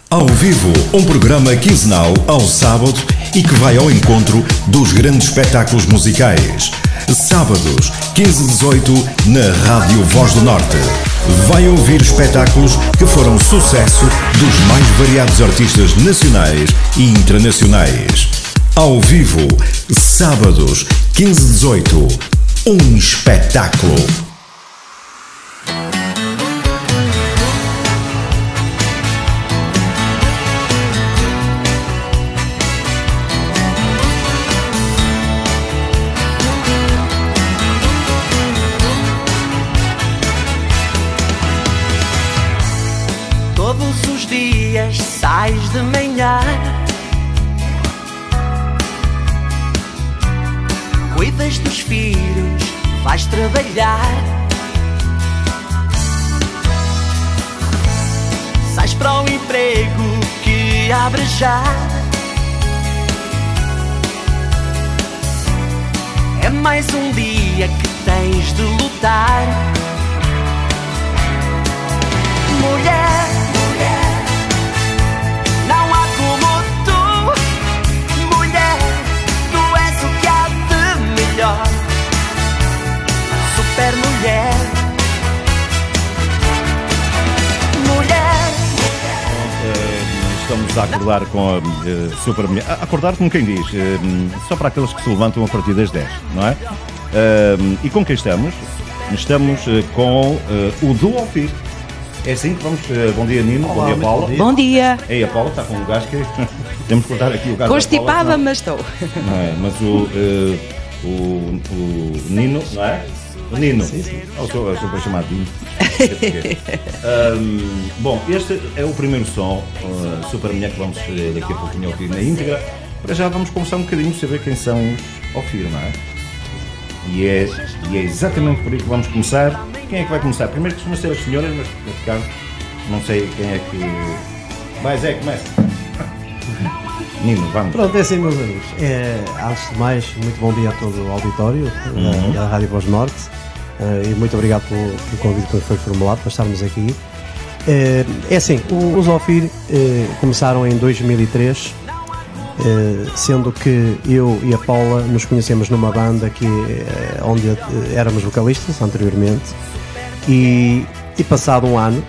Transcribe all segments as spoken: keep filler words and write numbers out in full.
Ao vivo, um programa quinzenal ao sábado e que vai ao encontro dos grandes espetáculos musicais. Sábados, quinze e dezoito, na Rádio Voz do Norte. Vai ouvir espetáculos que foram sucesso dos mais variados artistas nacionais e internacionais. Ao vivo, sábados, quinze e dezoito, um espetáculo. Todos os dias sais de manhã, cuidas dos filhos, vais trabalhar, sais para o emprego que abre já. É mais um dia que tens de lutar. Mulher, não há como tu. Mulher, tu és o que há de melhor. Super mulher. Mulher. Estamos a acordar com a uh, super mulher. A acordar como quem diz, uh, só para aqueles que se levantam a partir das dez, não é? Uh, e com quem estamos? Estamos uh, com uh, o Duo Ofir. É assim que vamos. Uh, bom dia, Nino. Olá, bom dia, Paula. Bom dia. Bom dia. Ei, a Paula está com um gás que temos que cortar aqui o gás. Constipada, mas estou. Não é? Mas o, uh, o, o Nino, não é? O Nino. Sim, sim. Eu sou, eu sou para chamar de Nino. um, bom, este é o primeiro som, uh, Super Mulher, que vamos uh, daqui a pouquinho ouvir na íntegra. Para já vamos conversar um bocadinho, saber quem são os Ofir, não é? E é, e é exatamente por aí que vamos começar. Quem é que vai começar? Primeiro costuma ser as senhoras, mas neste caso não sei quem é que... Vai, Zé, começa. Nino, vamos. Pronto, é assim, meus amigos. É, antes de mais, muito bom dia a todo o auditório Uhum. da Rádio Voz do Norte. Uh, e muito obrigado pelo, pelo convite que foi formulado para estarmos aqui. Uh, é assim, o, os Ofir uh, começaram em dois mil e três, uh, sendo que eu e a Paula nos conhecemos numa banda que, uh, onde uh, éramos vocalistas anteriormente, e, e passado um ano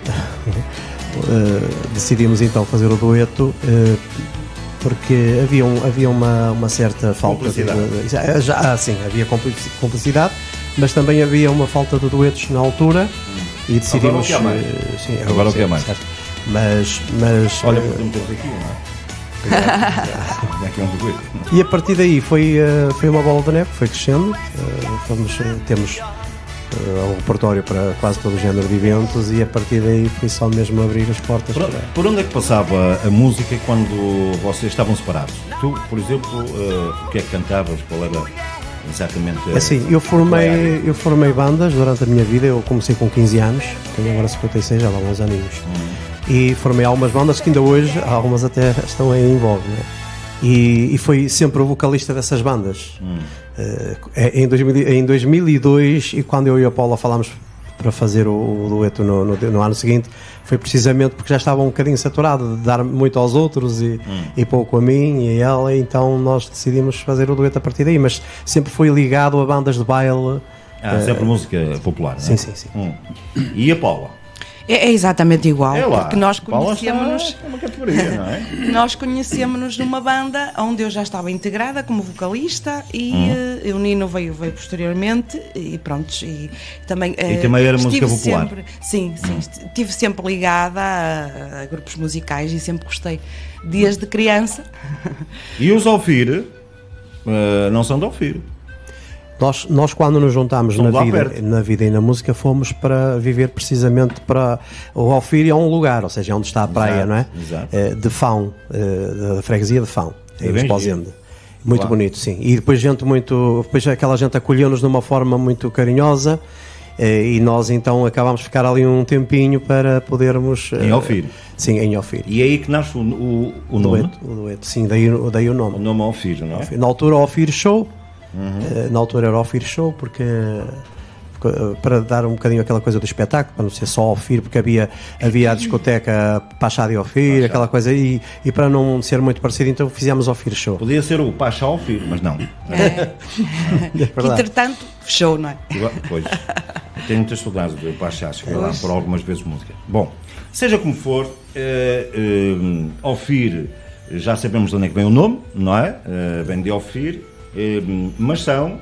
uh, decidimos então fazer o dueto, uh, porque havia, um, havia uma, uma certa falta de, de, já, já, ah, sim, havia complicidade, mas também havia uma falta de duetos na altura e decidimos. Agora o que é mais? Uh, sim, Agora o que é mais? Mas, mas Olha, uh, podemos ter aqui, não é? Aqui é um dueto. e a partir daí foi, uh, foi uma bola de neve, foi crescendo. Uh, fomos, uh, temos uh, um repertório para quase todo o género de eventos, e a partir daí foi só mesmo abrir as portas. Por, para... por onde é que passava a música quando vocês estavam separados? Tu, por exemplo, uh, o que é que cantavas? Qual era exatamente a... Assim, eu formei, eu formei bandas durante a minha vida. Eu comecei com quinze anos, tenho agora cinquenta e seis, já lá há uns aninhos. Hum. E formei algumas bandas que ainda hoje, algumas até estão aí em voga, né? E, e foi sempre o vocalista dessas bandas. Hum. Uh, em, dois mil, em dois mil e dois, e quando eu e a Paula falámos para fazer o, o dueto no, no, no ano seguinte, foi precisamente porque já estava um bocadinho saturado de dar muito aos outros e, hum. e pouco a mim e a ela, então nós decidimos fazer o dueto a partir daí, mas sempre foi ligado a bandas de baile. Ah, uh, sempre música popular, sim, não é? Sim, sim. Hum. E a Paula? É, é exatamente igual, É lá. porque nós Paula conhecemos-nos. está- é uma categoria, não é? Nós conhecemos-nos numa banda onde eu já estava integrada como vocalista e Hum. uh, o Nino veio, veio posteriormente e pronto. E também, E uh, também era música estive popular. Sempre, sim, sim, Hum. estive sempre ligada a, a grupos musicais e sempre gostei, desde criança. E os Ofir uh, não são de Ofir. Nós, nós quando nos juntámos Estão na lá vida, perto. na vida e na música, fomos para viver precisamente para... O Ofir é um lugar, ou seja, é onde está a praia, Exato, não é? exato. Eh, de Fão, eh, da freguesia de Fão, É em bem Esposende. giro. Muito Claro. bonito, sim. E depois gente muito... Depois aquela gente acolheu-nos de uma forma muito carinhosa, eh, e nós então acabámos de ficar ali um tempinho para podermos... eh, Em Ofir. Sim, em Ofir. E é aí que nasce o, o, o O nome. dueto, o dueto, sim, daí, daí o nome. O nome Ofir, não é? Na altura, o Ofir Show. Uhum. Uh, na altura era o Ofir Show, porque, para dar um bocadinho aquela coisa do espetáculo, para não ser só Ofir, porque havia, havia a discoteca Pachá de Ofir, aquela coisa, e, e para não ser muito parecido, então fizemos Ofir Show. Podia ser o Pachá Ofir, mas não. É. É Que, entretanto, fechou, não é? Igual- Pois, eu tenho muitas saudades do Pachá, cheguei lá por algumas vezes música. Bom, seja como for, eh, eh, Ofir, já sabemos de onde é que vem o nome, não é? Eh, vem de Ofir, eh, mas são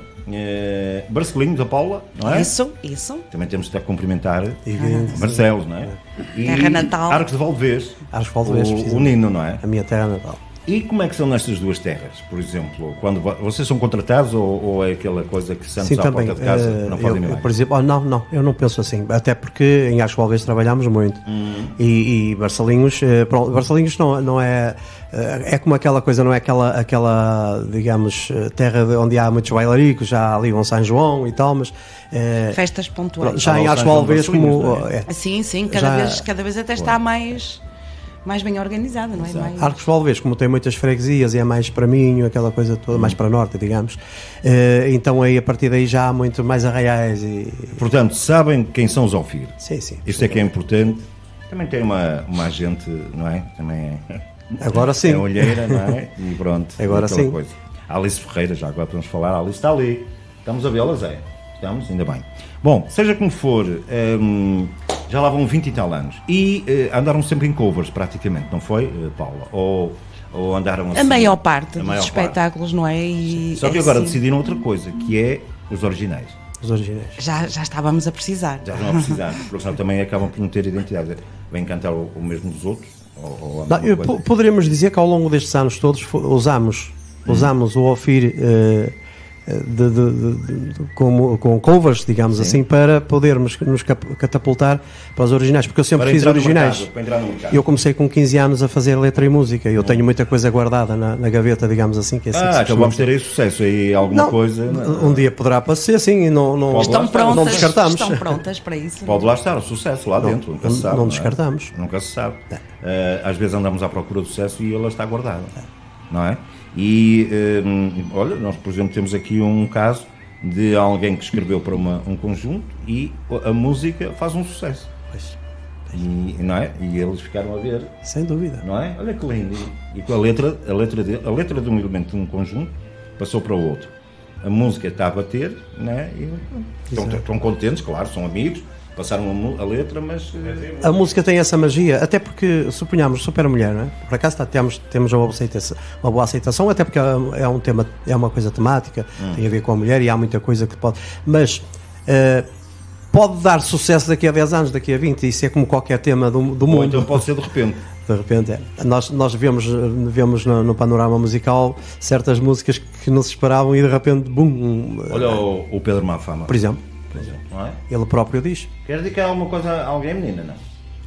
eh, Barcelinhos da Paula, não é? Isso, isso. Também temos de cumprimentar E, Marcelos, não é? E Terra natal. Arcos de Valdevez, Arcos de Valdevez, o, o precisamente. Nino, não é? A minha terra natal. E como é que são nestas duas terras, por exemplo? Quando vo- vocês são contratados ou, ou é aquela coisa que Santos Sim, à também. porta de casa eh, não eu, fazem eu, milagre? por exemplo, oh, não, não, eu não penso assim. Até porque em Arcos de Valdevez trabalhamos muito. Hum. E, e Barcelinhos, eh, pronto, Barcelinhos não, não é. eh, É como aquela coisa, não é aquela, aquela digamos, eh, terra de onde há muitos bailaricos, já ali um São João e tal, mas. eh, Festas pontuais. já em São Arcos de João Valdevez, Barcelinhos, como. não é? é. Sim, sim, cada, Já- vez, cada vez até está mais, mais bem organizada, não é? Mais... Arcos de Valdevez, como tem muitas freguesias e é mais para Minho, aquela coisa toda, mais para norte, digamos. eh, então aí a partir daí já há muito mais arraiais e. Portanto, sabem quem são os Ofir. Sim, sim. Isto é que é importante. Também tem uma, uma agente, não é? Também é. Agora sim. É olheira, não é? E pronto. Agora aquela sim. Coisa. A Alice Ferreira, já agora podemos falar. A Alice está ali. Estamos a vê-la, Zé. Estamos, ainda bem. Bom, seja como for, hum, já lá vão vinte e tal anos. E eh, andaram sempre em covers, praticamente, não foi, eh, Paula? Ou, ou andaram assim? A maior parte A dos maior espetáculos, não é? E, Só que é agora assim, decidiram outra coisa, que é os originais. Os originais. já, já estávamos a precisar. Já não precisar, porque senão também acabam por não ter identidade. Vêm cantar o, o mesmo dos outros? Ou, ou a Não, mesma eu- coisa? po- poderíamos dizer que ao longo destes anos todos fo- usamos, usamos o Ofir eh, de- de- de- de- como, com covers, digamos assim, para podermos nos cap- catapultar para os originais, porque eu sempre Para fiz entrar no originais. mercado, para entrar no mercado. Eu comecei com quinze anos a fazer letra e música. Eu tenho muita coisa guardada na, na gaveta, digamos assim, que é assim que Ah, se então costuma vamos ter aí sucesso aí, alguma Não, coisa. um dia poderá aparecer, sim, e não, não, Pode Estão lá estar, prontas, não descartamos. estão prontas para isso. Pode lá estar o sucesso lá Não, dentro, nunca não- se sabe. não é? descartamos. Nunca se sabe. Eh, às vezes andamos à procura do sucesso e ele está guardado, não é? E eh, olha, nós por exemplo temos aqui um caso de alguém que escreveu para uma- um conjunto e a música faz um sucesso. Pois, E, não é? E eles ficaram a ver, sem dúvida. não é? Olha que lindo. E, e com a letra, a letra de, a letra de um elemento de um conjunto passou para o outro. A música está a bater, né? E pronto. estão, Exato. estão contentes, claro, são amigos, passaram a, mu- a letra, mas eh, A música tem essa magia, até porque, suponhamos, Super Mulher, não é? Por acaso tá, temos, temos uma, boa aceitação, uma boa aceitação, até porque é um tema, é uma coisa temática, tem a ver com a mulher e há muita coisa que pode. Mas eh, pode dar sucesso daqui a dez anos, daqui a vinte, isso é como qualquer tema do, do ou mundo. então pode ser de repente. De repente, é. Nós, nós vemos, vemos no, no panorama musical certas músicas que não se esperavam e de repente, bum! Olha o, o Pedro Mafama, Por exemplo, por exemplo, não é? ele próprio diz. Quer dedicar alguma coisa a alguém, menina? Não.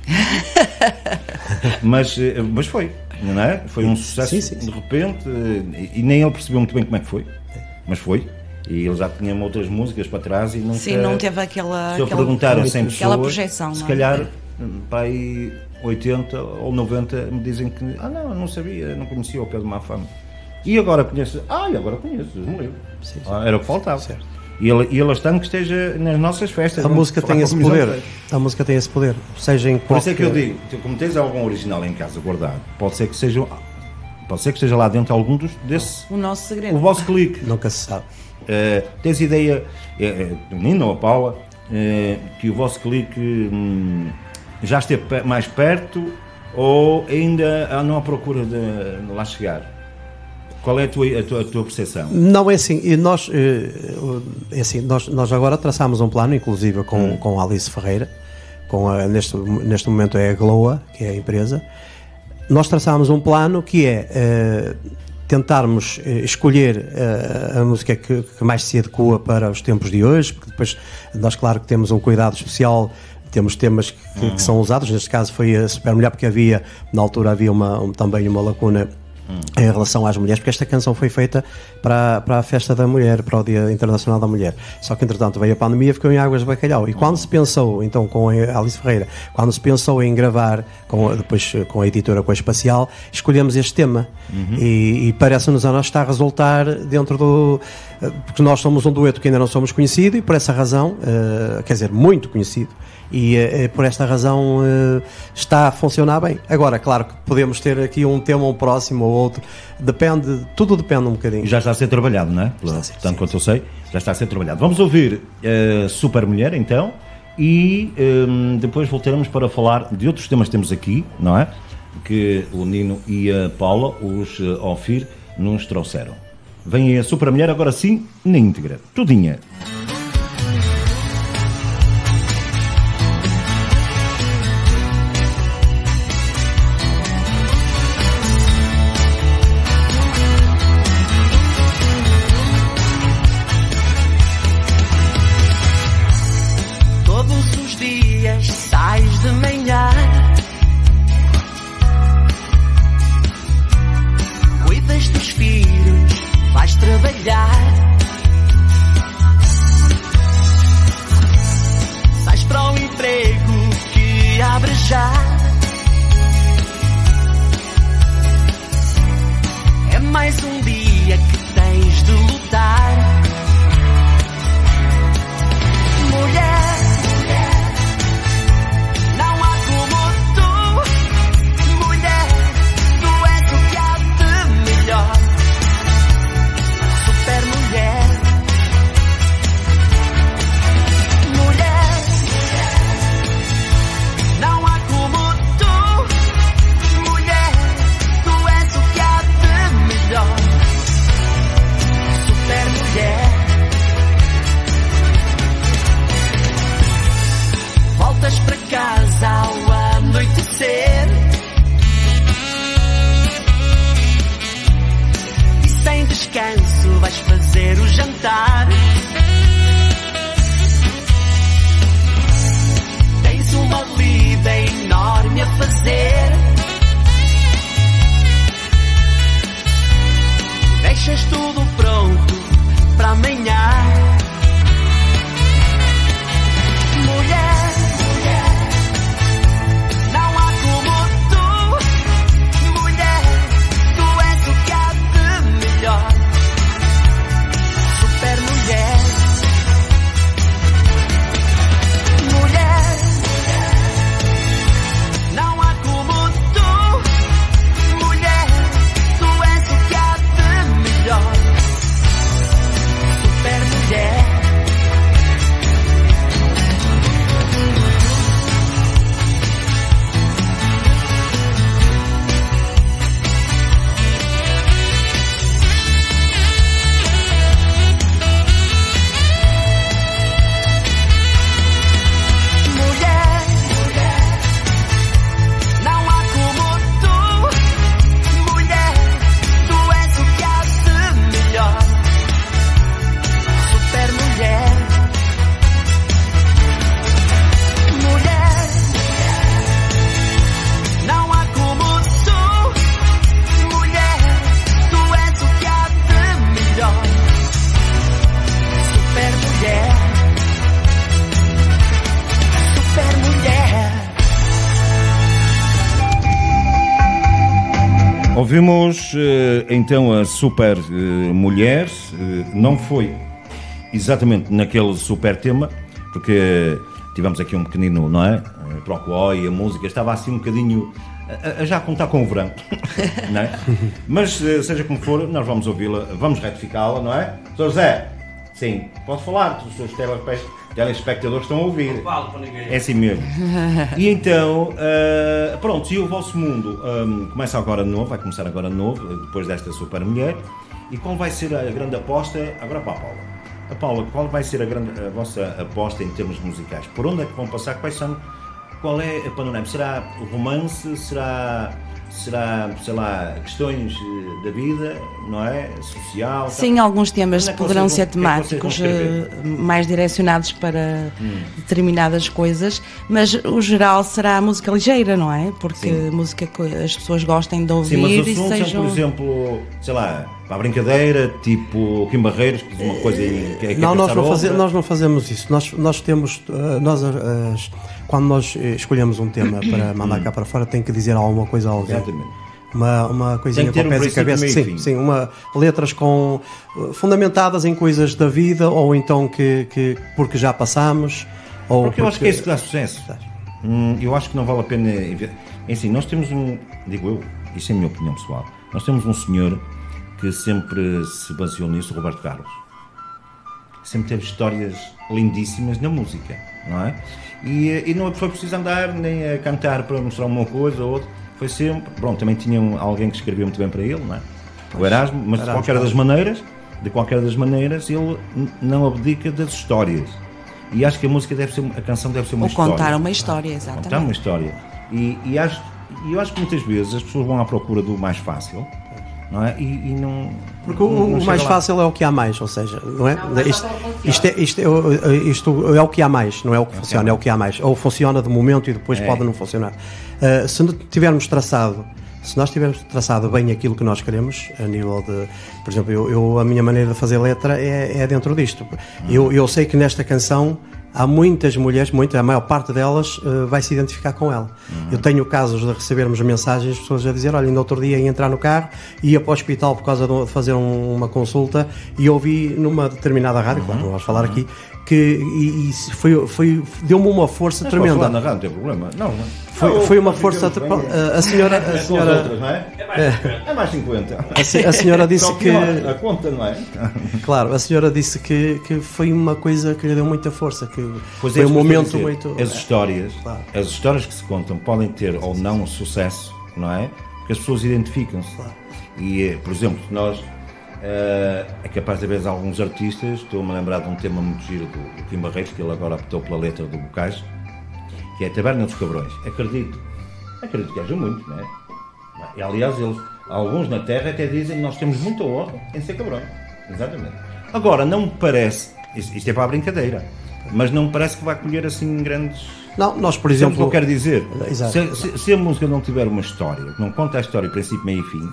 mas, eh, mas foi, não é? Foi um sucesso Sim, sim, sim. de repente eh, e, e nem ele percebeu muito bem como é que foi, mas foi. E ele já tinha outras músicas para trás e nunca... Sim, não teve aquela, Se eu aquela, perguntar a cem pessoas, aquela projeção. se não é? calhar para aí oitenta ou noventa me dizem que ah não, eu não sabia, não conhecia o Pedro Mafama. E agora conheço, ah, e agora conheço, me lembro. Sim, sim. Ah, era o que faltava. Certo. E ele, e ele estando que esteja nas nossas festas. A vamos música falar tem com esse a comissão poder. de festas. A música tem esse poder. Seja em Por isso é que eu qualquer- digo, tu, como tens algum original em casa guardado, pode ser que seja, pode ser que esteja lá dentro algum dos, desse, O nosso segredo. o vosso clique. Nunca se sabe. Uh, tens ideia, uh, Nino ou a Paula, uh, que o vosso clique hum, já esteve pe- mais perto ou ainda não à procura de, de lá chegar? Qual é a tua, a tua, a tua percepção? Não é assim. E nós, eh, é assim, nós, nós agora traçámos um plano, inclusive com, Hum. com a Alice Ferreira, com a, neste, neste momento é a Gloa, que é a empresa. Nós traçámos um plano que é eh, tentarmos eh, escolher eh, a música que, que mais se adequa para os tempos de hoje, porque depois nós, claro, que temos um cuidado especial. Temos temas que, que são usados, neste caso foi a Super Mulher, porque havia, na altura havia uma, um- também uma lacuna hum. em relação às mulheres, porque esta canção foi feita para, para a festa da mulher, para o Dia Internacional da Mulher. Só que entretanto veio a pandemia, ficou em águas de bacalhau. E quando se pensou, então com a Alice Ferreira, quando se pensou em gravar, com, depois com a editora, com a Espacial, escolhemos este tema. Uhum. E, e parece-nos a nós está a resultar dentro do... Porque nós somos um dueto que ainda não somos conhecido e por essa razão, uh, quer dizer, muito conhecido, e uh, por esta razão uh, está a funcionar bem. Agora, claro que podemos ter aqui um tema, um próximo ou outro, depende, tudo depende um bocadinho. Já está a ser trabalhado, não é? Está, sim, Tanto sim, quanto sim. eu sei, já está a ser trabalhado. Vamos ouvir uh, Super Mulher, então, e um, depois voltaremos para falar de outros temas que temos aqui, não é? Que o Nino e a Paula, os uh, Ofir, nos trouxeram. Vem a Super Mulher, agora sim, na íntegra. Tudinha. Todos os dias sais de manhã, cuidas dos filhos, vais trabalhar, sais para o emprego que abre já. É mais um dia que tens de lutar. Mulher, não há como tu. Mulher, tu és o que há de melhor. Super mulher, mulher, não há como tu. Mulher, tu és o que há de melhor. Super mulher, voltas para casa ao anoitecer e sem descanso vais fazer o jantar. Tens uma vida enorme a fazer. Deixas tudo pronto para amanhã. Mulher, não há como tu. Mulher, tu és o que há de melhor. Super mulher, mulher, não há como tu. Mulher, tu és o que há de melhor. Super mulher. Mulher, não há como tu. Mulher, tu és o que há de melhor. Super mulher, mulher, não há como tu. Mulher, tu és o que há de melhor. Super mulher. Super mulher. Ouvimos eh, então a Super eh, Mulher, eh, não foi exatamente naquele super tema, porque tivemos aqui um pequenino, não é? Eh, Procó e a música estava assim um bocadinho a, a já contar com o verão, não é? Mas eh, seja como for, nós vamos ouvi-la, vamos retificá-la, não é? Sr. José, sim, pode falar, os seus telespe- telespectadores estão a ouvir. Não falo para ninguém. É assim mesmo. E então, uh, pronto, e o vosso mundo um, começa agora de novo, vai começar agora de novo, depois desta Super Mulher. E qual vai ser a grande aposta, agora para a Paula. A Paula, qual vai ser a, grande, a vossa aposta em termos musicais? Por onde é que vão passar? Quais são, qual é a panorama? Será romance? Será, será, sei lá, questões eh, da vida, não é? Social. Sim, tal. alguns temas Onde é que poderão vocês ser vão- o que é que vocês vão temáticos escrever? eh, mais direcionados para Hum. determinadas coisas, mas o geral será música ligeira, não é? Porque Sim. música que as pessoas gostem de Sim, mas ouvir os e assuntos são, sejam. por exemplo, sei lá, para a brincadeira, tipo Kim Barreiros, que diz uma coisa e que é que Não, é nós pensar não, outra. faze- nós não fazemos isso. Nós, nós temos, uh, nós, uh, as- quando nós eh, escolhemos um tema para mandar cá para fora, tem que dizer alguma coisa a alguém. Exatamente. Uma, uma coisinha Tem que ter com um pés e princípio, cabeça. meio e Sim, fim. sim, uma, letras com, uh, fundamentadas em coisas da vida ou então que, que porque já passamos. Ou Porque eu acho que é isso que dá sucesso. Hum, eu acho que não vale a pena. envi- É assim, nós temos um. Digo eu, isso é a minha opinião pessoal. Nós temos um senhor que sempre se baseou nisso, o Roberto Carlos. Sempre teve histórias lindíssimas na música, não é? E, e não foi preciso andar nem a cantar para mostrar uma coisa ou outra. Foi sempre. Pronto, também tinha um- alguém que escrevia muito bem para ele, não é? O Erasmo, mas de Erasmo, qualquer das claro. maneiras, de qualquer das maneiras, ele n- não abdica das histórias. E acho que a música deve ser, a canção deve ser uma Ou história. contar uma história, Contar exatamente. uma história. E, e acho, e eu acho que muitas vezes as pessoas vão à procura do mais fácil, não é? E, e não. Porque não- o, não o chega mais lá. fácil é o que há mais, ou seja, não é? Não, mas isto, só não funciona. isto, é, isto, é, isto é o que há mais, não é o que funciona, é o que há mais. Ou funciona de momento e depois É. pode não funcionar. Uh, se não tivermos traçado, se nós tivermos traçado bem aquilo que nós queremos, a nível de, por exemplo, eu, eu- a minha maneira de fazer letra é, é dentro disto. Eu, eu sei que nesta canção há muitas mulheres, muita, a maior parte delas uh, vai se identificar com ela. Eu tenho casos de recebermos mensagens de pessoas a dizer, olha, no outro dia ia entrar no carro, ia para o hospital por causa de fazer um- uma consulta e ouvi numa determinada rádio, claro, não vamos falar aqui, que e, e foi, foi, deu-me uma força Mas posso falar tremenda. na rádio, não tem problema. Não, não. Foi, Não, foi uma nós força. ficamos bem, A, a senhora, é a com as senhora, outras, não é? É mais cinquenta. a, se- a senhora disse Só que, pior, a conta, não é? claro, a senhora disse que, que foi uma coisa que lhe deu muita força, que Pois foi é, um isso que eu momento estou a dizer. muito. As histórias, Claro. as histórias que se contam podem ter ou não sucesso, não é? Porque as pessoas identificam-se. E, eh, por exemplo, nós eh, é capaz de haver alguns artistas, estou-me a lembrar de um tema muito giro do, do Kim Barreiros, que ele agora optou pela letra do Bocage, que é a Taberna dos Cabrões. Acredito, acredito que haja muito, não é? E, aliás, eles, alguns na Terra até dizem que nós temos muita honra em ser cabrões. Exatamente. Agora, não me parece, isto isto é para a brincadeira, mas não me parece que vai colher assim grandes. Não, nós, por Exemplo, o que exemplo. eu quero dizer, Exato, se, exato. se- se a música não tiver uma história, que não conta a história princípio, meio e fim,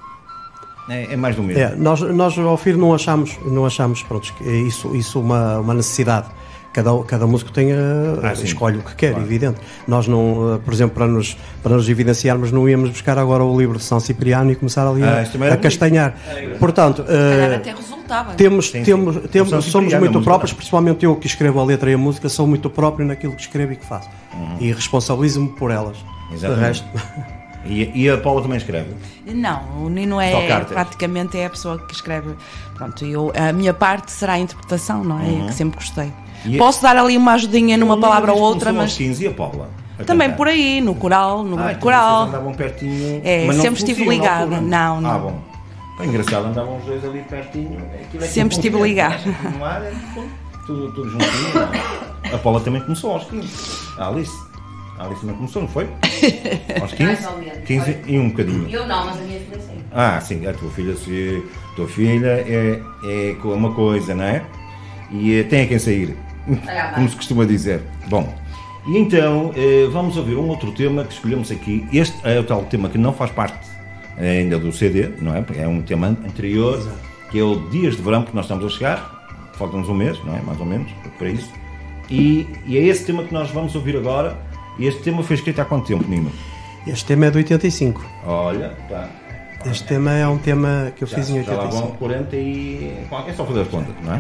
é, é mais do mesmo. É, nós, nós ao ouvir não achamos, não achamos pronto, que é isso, isso uma, uma necessidade. Cada, cada músico tem a, Ah, sim. escolhe o que quer, Claro. evidente. Nós não, eh, por exemplo, para nos, para nos evidenciarmos, não íamos buscar agora o livro de São Cipriano e começar ali Ah, a, isto também era a castanhar. Portanto, Calhar eh, até resultava. temos, Sim, sim. temos, temos, São somos Cipriano, muito mas próprios, não. principalmente eu que escrevo a letra e a música, sou muito próprio naquilo que escrevo e que faço. Uhum. E responsabilizo-me por elas. De Exatamente. resto, E, e a Paula também escreve. Não, o Nino Só é cartas. praticamente é a pessoa que escreve. Pronto, eu, a minha parte será a interpretação, não é? Que sempre gostei. E- Posso dar ali uma ajudinha numa O palavra ou Nuno outra, começou aos mas quinze e a Paula? A também cantar? por aí, no coral, no Ah, grupo então coral. vocês andavam pertinho. É, mas não sempre se estive conheciam na ligada. altura? Não, não. Ah, bom. É engraçado, andavam os dois ali pertinho. Aquilo é Sempre que estive ligada. No ar, é tudo, tudo juntinho. não é? A Paula também começou aos quinze. A Alice. A Alice também começou, não foi? Aos quinze? Mais ou menos. quinze e um bocadinho. Eu não, mas a minha filha sim. Ah, sim, a tua filha, se, a tua filha é, é uma coisa, não é? E eh, tem a quem sair, Ah, como se costuma dizer. Bom, e então eh, vamos ouvir um outro tema que escolhemos aqui. Este é o tal tema que não faz parte eh, ainda do C D, não é? É um tema anterior, que é o Dias de Verão, porque nós estamos a chegar, falta-nos um mês, não é? Mais ou menos, para isso. E, e é esse tema que nós vamos ouvir agora. E este tema foi escrito há quanto tempo, Nino? este tema é de oitenta e cinco. Olha, tá. Este tema é um tema que eu Já, fiz em já lá oitenta e vão cinco. quarenta e... É só fazer as contas, não é?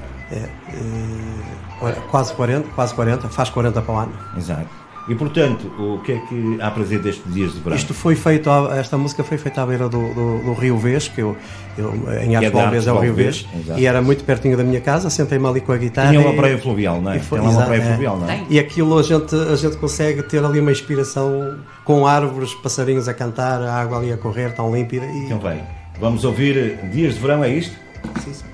Quase quarenta, quase quarenta, faz quarenta para o ano. Exato. E portanto, o que é que há prazer destes dias de verão? Isto foi feito, à- esta música foi feita à beira do, do, do Rio Vês, que eu, eu em é Artes de Valvês é o Artes Rio Vês, Valvês, exato. e era muito pertinho da minha casa, sentei-me ali com a guitarra. Tinha e- uma praia fluvial, não é? e foi- Tem lá uma exato, praia é. fluvial, não é? Tem. E aquilo a gente, a gente consegue ter ali uma inspiração com árvores, passarinhos a cantar, a água ali a correr, tão límpida. E... Então bem, vamos ouvir Dias de Verão, é isto? Sim, sim.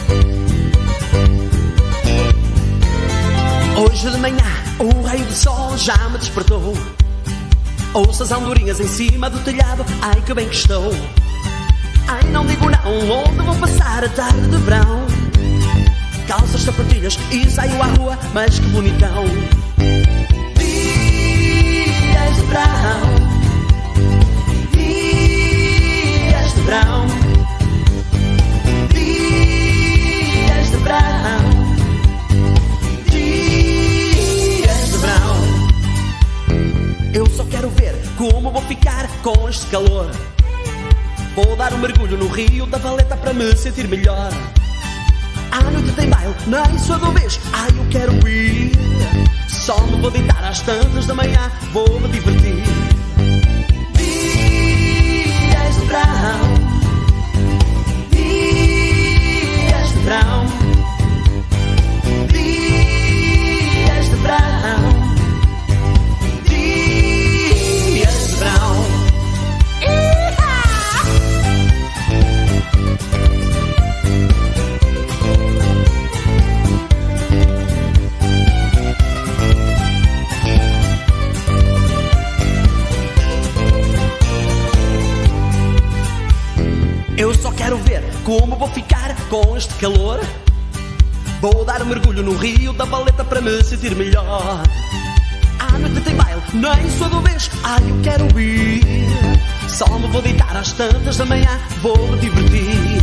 Hoje de manhã, um raio de sol já me despertou. Ouço as andorinhas em cima do telhado, ai que bem que estou. Ai não digo não, onde vou passar a tarde de verão. Calças, sapatilhas e saio à rua, mas que bonitão. Dias de verão, dias de verão, dias de verão, dias de verão. Eu só quero ver como vou ficar com este calor. Vou dar um mergulho no rio da Valeta para me sentir melhor. À noite tem baile, nem sou do beijo, ai eu quero ir. Só me vou deitar às tantas da manhã, vou me divertir. Dias de verão, dias de verão, dias de verão, dias de verão. Eu só quero ver como vou ficar com este calor. Vou dar um mergulho no rio da Valeta para me sentir melhor. À noite tem baile, nem sou do beijo, ai eu quero ir. Só me vou deitar às tantas da manhã, vou me divertir.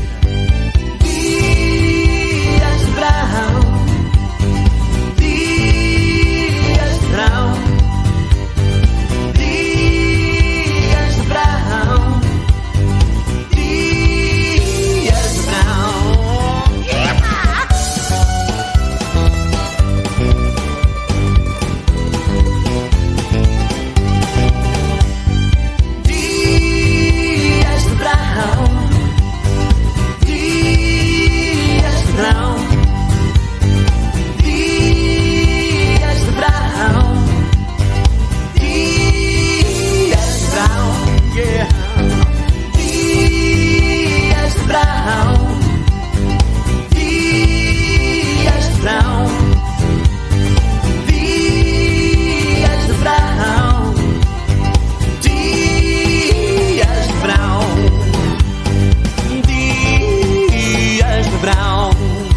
Dias de verão, dias de verão, dias de verão, dias de verão. Dias de verão, dias de verão, dias de verão, dias de verão, yeah. Dias de verão, dias de verão, dias de verão, dias de verão, dias de verão.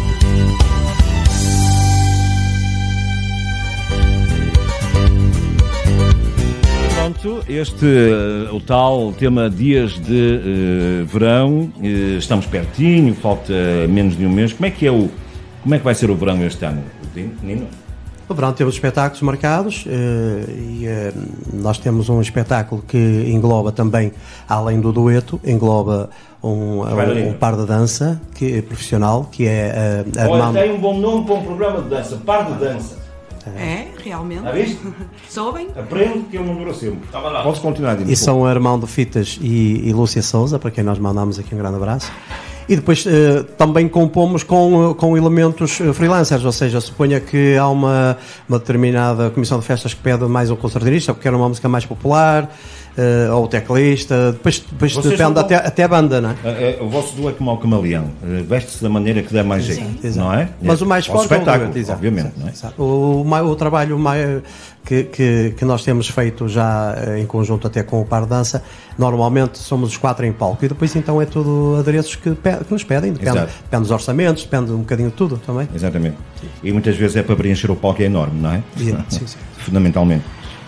Pronto, este eh, o tal tema Dias de eh, Verão. Eh, estamos pertinho, falta menos de um mês. Como é que é o como é que vai ser o verão este ano, Nino? No verão temos espetáculos marcados eh, e eh, nós temos um espetáculo que engloba também, além do dueto, engloba um, um, um par de dança que é profissional, que é a, a Olha, Armando. tem um bom nome para um programa de dança, par de dança. É, realmente. Já viste? Soubem? Aprende que ele não dura sempre. Podes continuar, Dino. E são Armando Fitas e, e Lúcia Souza, para quem nós mandamos aqui um grande abraço. E depois eh, também compomos com, com elementos eh, freelancers, ou seja, suponha que há uma, uma determinada comissão de festas que pede mais um concertista, porque quer uma música mais popular, eh, ou teclista, depois, depois Vocês depende são até, até a banda, não é? É, é, o vosso duo é como o camaleão, eh, veste-se da maneira que der mais jeito, Exato. não é? Mas o mais Vosso forte é o espetáculo, dueto, exato, obviamente, exato, não é? exato. O, o, o trabalho mais, que, que, que nós temos feito já eh, em conjunto até com o Par de Dança, normalmente somos os quatro em palco e depois então é tudo adereços que, pe- que nos pedem, depende, Exato. depende dos orçamentos, depende um bocadinho de tudo também. Exatamente. E muitas vezes é para preencher o palco, é enorme, não é? E- sim, sim. Fundamentalmente.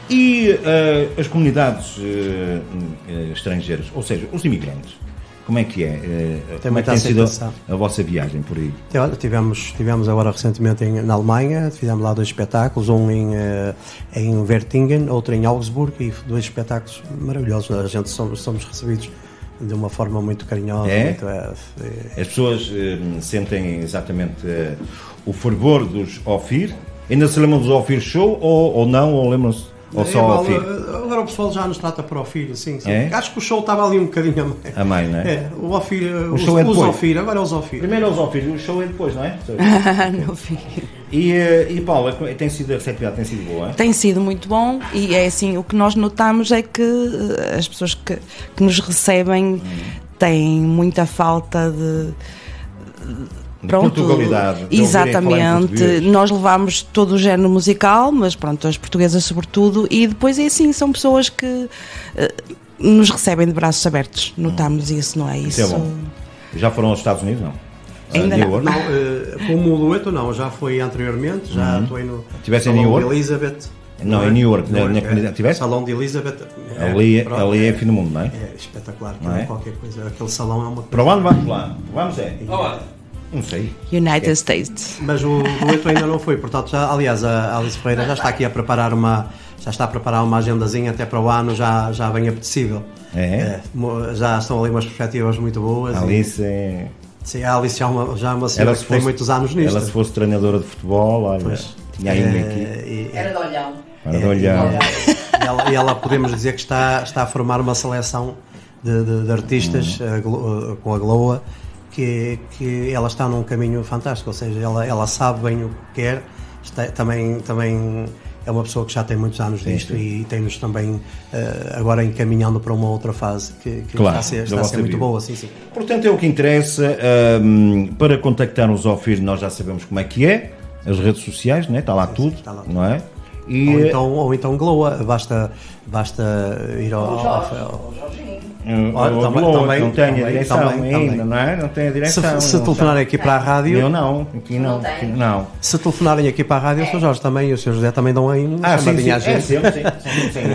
E eh, as comunidades eh, eh, estrangeiras, ou seja, os imigrantes, como é que é? Eh, como é que muita tem sido aceitação. a vossa viagem por aí? E, olha, tivemos, tivemos agora recentemente em, na Alemanha, fizemos lá dois espetáculos, um em, eh, em Wertingen, outro em Augsburg, e dois espetáculos maravilhosos. A gente somos, somos recebidos de uma forma muito carinhosa. É? Muito, é, é, As pessoas eh, sentem exatamente eh, o fervor dos Ofir? Ainda se lembram dos Ofir Show ou, ou não? Ou lembram-se? Ou só É, Ofir? agora o pessoal já nos trata por Ofir, sim, sim. É? Acho que o show estava ali um bocadinho a mais. A mais, não é? É, o Ofir, O os, show é os depois. Ofir, agora é os Ofir. Primeiro os Ofir, o show é depois, não é? Não, filho. E, eh, e Paula, tem sido, a receptividade tem sido boa, é? Tem sido muito bom e é assim, o que nós notamos é que eh, as pessoas que, que nos recebem têm muita falta de, Pronto, Portugalidade, de ouvirem falar em exatamente, português. nós levamos todo o género musical, mas pronto, as portuguesas sobretudo, e depois é assim, são pessoas que eh, nos recebem de braços abertos, notamos isso, não é? Isso é bom. Já foram aos Estados Unidos, não? Ainda A New não. York? Não, eh, como dueto não, já foi anteriormente, já atuei no Tivesse em Salão New de York? Elizabeth. Não, em New York, na- na é, comunidade. Tivesse? Salão de Elizabeth. é, Ali, pronto, ali é fim do mundo, não é? é espetacular, Não é? qualquer coisa. Aquele salão é uma coisa. Para onde vamos lá? Vamos é? Não sei. United States. Mas o dueto ainda não foi, portanto, já, aliás, a Alice Pereira já está aqui a preparar uma, já está a preparar uma agendazinha até para o ano, já, já bem apetecível. É? mo- já estão ali umas perspectivas muito boas. Alice é. E, sim, a Alice já é uma, já é uma senhora que tem muitos anos nisto. ela se fosse treinadora de futebol, olha, Pois. tinha ainda É, aqui. e- Era de olhão. Para de olhar. E ela, e ela podemos dizer que está, está a formar uma seleção de, de- de artistas Hum. eh, glo- eh, com a Gloa, que, que ela está num caminho fantástico, ou seja, ela, ela sabe bem o que quer, está, também, também é uma pessoa que já tem muitos anos nisto e tem-nos também eh, agora encaminhando para uma outra fase que, que Claro, está a ser, da está a vossa ser muito vida. boa, sim, sim. Portanto, é o que interessa. hum, para contactar os Zofir, nós já sabemos como é que é. As redes sociais, né? Está lá Sim, tudo, sim, está lá. não é? E, Ou então, ou então Gloa, basta, basta ir ao. ao- ao- eh, Olha, o também- Globo também- não tem a também- direção também- ainda, também. não é? Não tem a direção. se se não telefonarem tem. aqui para a rádio. Eu não, aqui não. Não tem. aqui não. Se telefonarem aqui para a rádio, o senhor Jorge também e o senhor José também dão aí uma Ah, sim, sim, chamadinha à é gente. sempre, sim, sim, sim,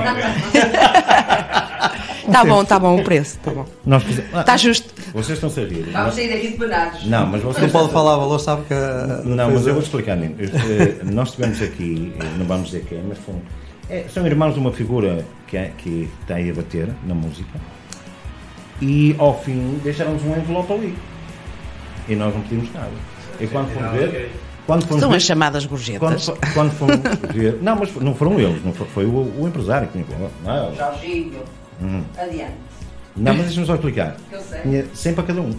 Tá bom, tá bom o preço, tá bom. Nós fizemos- ah, Está justo. Vocês estão a rir. Vamos sair daqui de banados. Não, mas vocês. Não pode falar valor, sabe que. uh, Não, mas eu vou explicar, Nino. Eh, Nós estivemos aqui, eh, não vamos dizer quem, mas foram, é, são irmãos de uma figura que, é, que está aí a bater na música e ao fim deixaram-nos um envelope ali e nós não pedimos nada. E quando fomos ver, quando fomos São ver, as chamadas quando, gorjetas. fo- quando fomos ver, não, mas não foram eles, não foi, foi o, o empresário que me falou. Não, Jorginho, adiante. não, mas deixa-me só explicar. Eu sei. Tinha cem para cada um.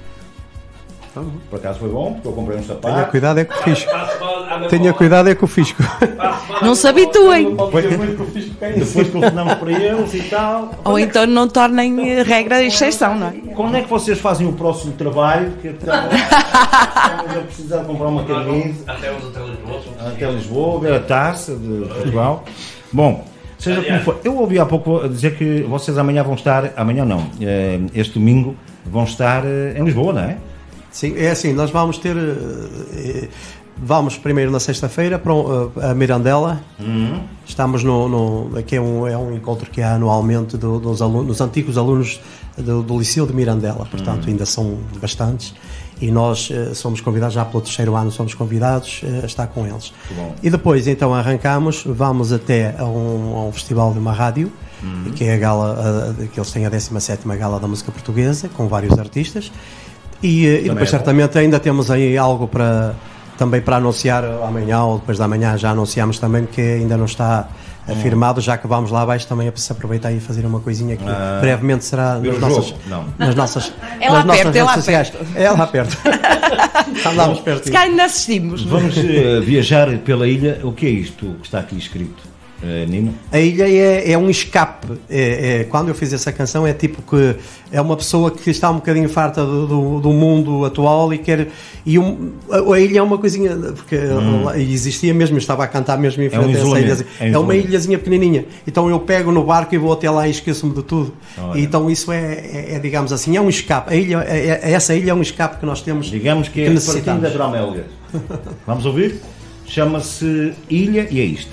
Por acaso foi bom, porque eu comprei um Tenha sapato. cuidado é com o fisco. Tenha cuidado é com o fisco. Não se habituem. Depois telefonamos para eles e tal. Ou então não tornem eh, regra de exceção, não é? Quando é que vocês fazem o próximo trabalho? Que estamos estamos a precisar de comprar uma camisa Até os até Lisboa. até Lisboa, ver a taça de Portugal. Bom, seja como for, eu ouvi há pouco dizer que vocês amanhã vão estar, amanhã não, eh, este domingo vão estar eh, em Lisboa, não é? Sim, é assim, nós vamos ter. eh, Vamos primeiro na sexta-feira para um, eh, a Mirandela. Estamos no. no aqui é um, é um encontro que há anualmente do- dos, alunos, dos antigos alunos do, do Liceu de Mirandela, portanto, ainda são bastantes. E nós eh, somos convidados, já pelo terceiro ano, somos convidados eh, a estar com eles. bom. E depois, então, arrancamos, vamos até a um, a um festival de uma rádio, que é a gala, a- que eles têm a décima sétima Gala da Música Portuguesa, com vários artistas. E, eh, e depois, é bom. certamente, ainda temos aí algo para, também para anunciar amanhã ou depois da manhã. Já anunciamos também que ainda não está afirmado, já que vamos lá abaixo também a se aproveitar e fazer uma coisinha que brevemente será Ver nas o nossas, jogo? Não. nas nossas, É lá nas nossas perto, é lá redes sociais. É lá perto. Andámos perto. Se calhar ainda assistimos. Vamos eh, viajar pela ilha. O que é isto que está aqui escrito, eh, Nino? A ilha é, é um escape. É, é- quando eu fiz essa canção, é tipo que é uma pessoa que está um bocadinho farta do, do, do mundo atual e quer. E um, a, a ilha é uma coisinha. Porque lá existia mesmo, eu estava a cantar mesmo em frente a essa isolamento, ilhazinha. é um É uma isolamento. ilhazinha pequenininha. Então eu pego no barco e vou até lá e esqueço-me de tudo. Olha. E então isso é, é- é, digamos assim, é um escape. A ilha, é- é- essa ilha é um escape que nós temos. Digamos que é que a partir necessitamos. da Dromélia. Vamos ouvir? Chama-se Ilha e é isto.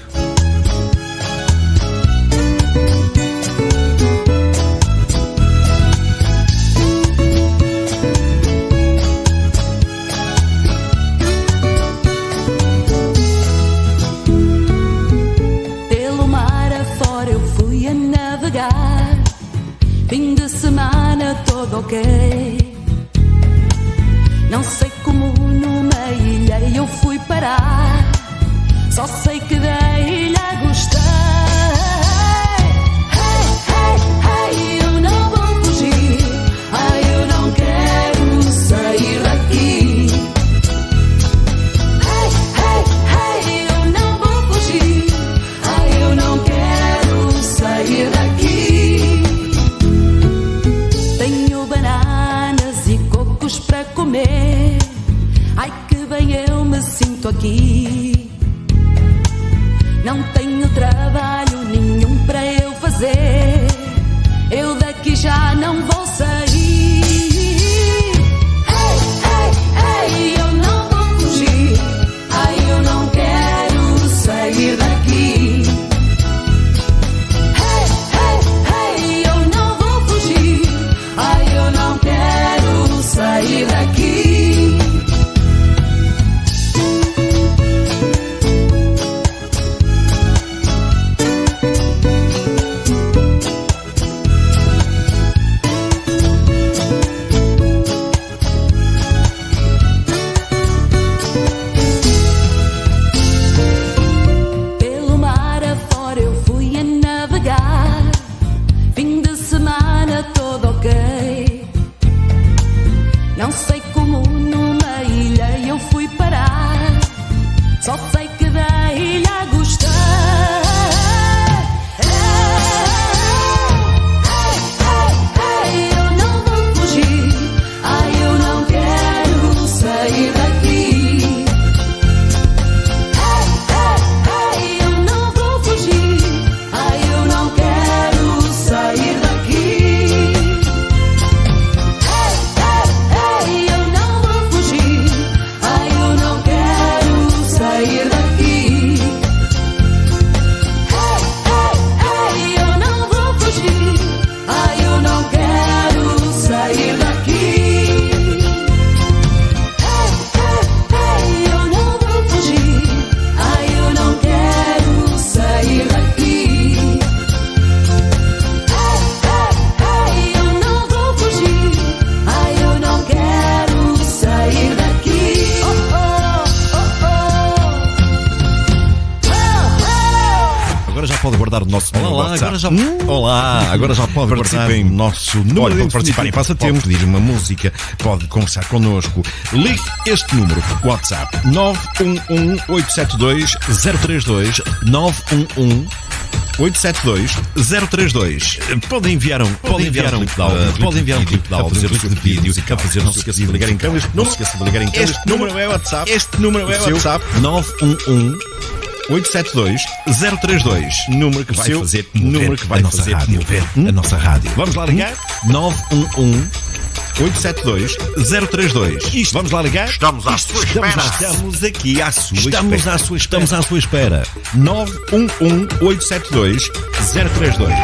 Pelo mar afora eu fui a navegar. Fim de semana todo ok. Não sei como numa ilha eu fui parar. Só sei que da ilha gostei. Hey, hey, hey, eu não vou fugir. Ai, eu não quero sair daqui. Hey, hey, hey, eu não vou fugir. Ai, eu não quero sair daqui. Tenho bananas e cocos para comer. guardar o nosso número Olá, WhatsApp. agora já, olá, agora já pode guardar Participem. o nosso número. Olha, pode definitivo. participar em passatempos, pedir uma música, pode conversar connosco. Ligue este número, WhatsApp, nove um um oito sete dois zero três dois, nove um um oito sete dois zero três dois. Pode enviar um, pode enviar um clipe de áudio, pode enviar um clipe de áudio, fazer um clipe de vídeo, a fazer, não se esqueça de ligar em câmera, não se esqueça de ligar em câmera. Este número é WhatsApp, este número é WhatsApp, nove um um oito sete dois zero três dois. Número que vai fazer número que vai fazer mover a nossa rádio. Vamos lá ligar? nove um um oito sete dois zero três dois. Isto, vamos lá ligar? Estamos à sua espera. Estamos aqui à sua Estamos espera. à sua espera. Estamos à sua espera. nove um um oito sete dois zero três dois.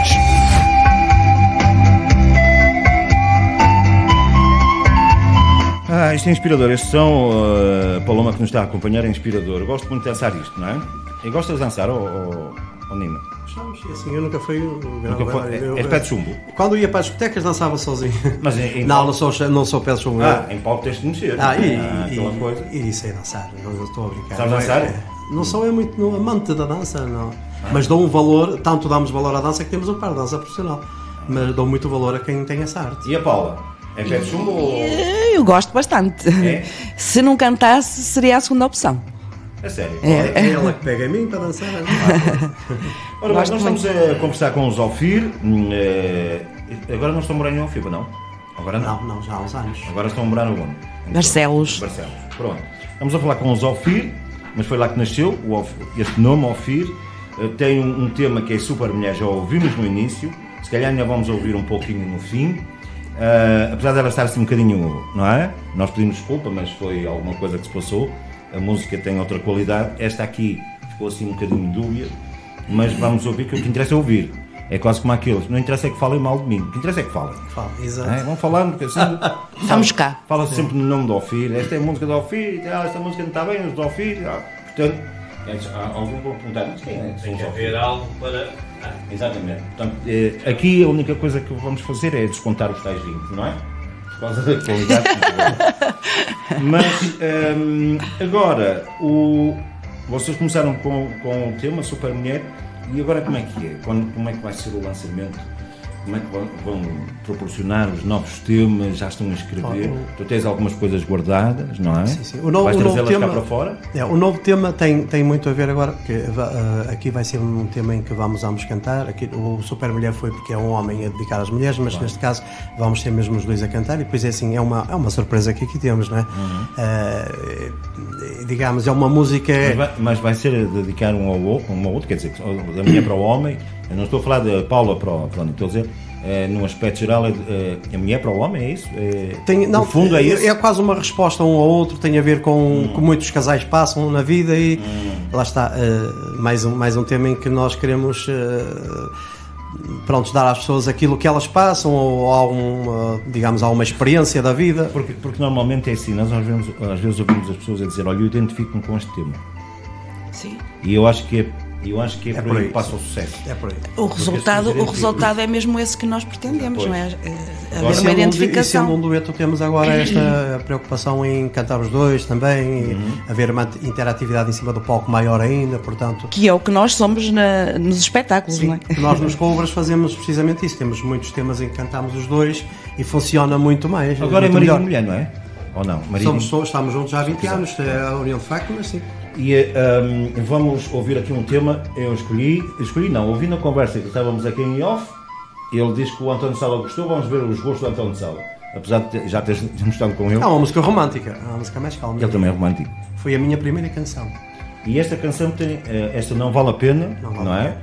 Ah, isto é inspirador. Este som, uh, Paloma que nos está a acompanhar, é inspirador. Eu gosto muito de dançar isto, não é? E gostas de dançar, ou oh, oh, Nina? Assim, eu nunca fui. Nunca foi, eu, é, és pé de chumbo? Quando ia para as discotecas dançava sozinho. Mas em, em não, palco... não sou, não sou pé de chumbo. Ah, em palco tens de mexer. Ah, e, ah, e, aquela coisa. e, e sei dançar, não, não estou a brincar. Sabes não dançar? É, não sou eu muito no, amante da dança, não. Ah. Mas dou um valor, tanto damos valor à dança que temos um par de dança profissional. Mas dou muito valor a quem tem essa arte. E a Paula? É pé de chumbo ou... Eu gosto bastante. É? Se não cantasse, seria a segunda opção. É sério? É. É ela que pega em mim para dançar. Ora, nós estamos a conversar com o Zofir. Agora não estão morando em Alfiba, não? Agora não. Não, não, já há uns anos. Agora estão a morar no onde? Barcelos. Barcelos. Pronto. Estamos a falar com o Zofir, mas foi lá que nasceu o Of... este nome, Ofir. Tem um, um tema que é super mulher, já ouvimos no início. Se calhar ainda vamos ouvir um pouquinho no fim. Uh, apesar dela estar assim um bocadinho, não é? Nós pedimos desculpa, mas foi alguma coisa que se passou. A música tem outra qualidade. Esta aqui ficou assim um bocadinho dúbia, mas vamos ouvir, que o que interessa é ouvir. É quase como aqueles. Não interessa é que falem mal de mim. O que interessa é que falem. Fala, exato. É? Vão falando, porque assim. Vamos cá. Fala-se sempre no nome do Ofir. Esta é a música do Ofir. Ah, esta música não está bem, mas do Ofir. Ah, portanto, alguém vou perguntar, mas quem é? Tem que haver algo para. Ah, exatamente. Portanto, eh, aqui a única coisa que vamos fazer é descontar os tais vinte, não é? Por causa da qualidade. Mas um, agora, o, vocês começaram com, com o tema Super Mulher, e agora como é que é? Quando, como é que vai ser o lançamento? Como é que vão, vão proporcionar os novos temas? Já estão a escrever? Oh, tu tens algumas coisas guardadas, não é? Sim, sim. O novo, Vais trazê-las tema, cá para fora? É, o novo tema tem, tem muito a ver agora, porque uh, aqui vai ser um tema em que vamos, vamos cantar. Aqui, o Super Mulher foi porque é um homem a dedicar às mulheres, mas claro, neste caso vamos ser mesmo os dois a cantar, e depois é assim, é uma, é uma surpresa que aqui temos, não é? Uhum. Uh, digamos, é uma música... Mas vai, mas vai ser a dedicar um ao outro, um ao outro, quer dizer, da mulher para o homem. Eu não estou a falar da Paula para o António, estou a dizer, é, num aspecto geral, é, é, a mulher para o homem, é isso? É, tem, não, no fundo é isso? É quase uma resposta um ao outro, tem a ver com o que muitos casais passam na vida, e hum. lá está, uh, mais, um, mais um tema em que nós queremos uh, pronto, dar às pessoas aquilo que elas passam, ou alguma, digamos, alguma experiência da vida. Porque, porque normalmente é assim, nós às vezes, às vezes ouvimos as pessoas a dizer, olha, eu identifico-me com este tema. Sim. E eu acho que é Eu acho que é, é por aí que passa o sucesso. É por aí. O resultado, o resultado é mesmo esse que nós pretendemos, pois. Não é? É haver uma identificação. E sendo um dueto, temos agora esta preocupação em cantar os dois também, uhum. e haver uma interatividade em cima do palco maior ainda, portanto... Que é o que nós somos na, nos espetáculos, sim, não é? Nós nos covers fazemos precisamente isso, temos muitos temas em que cantamos os dois e funciona muito mais. Agora muito é marido melhor. e mulher, não é? Ou não? Marido... Somos, estamos juntos já há vinte anos, é a união de facto, mas sim. E um, vamos ouvir aqui um tema. Eu escolhi, escolhi não, ouvi na conversa que estávamos aqui em off. Ele diz que o António Sala gostou. Vamos ver os gostos do António Sala, apesar de já teres estado com ele. É uma música romântica, é uma música mais calma. Ele também é romântico. Foi a minha primeira canção. E esta canção tem, esta não vale a pena, não, vale não é?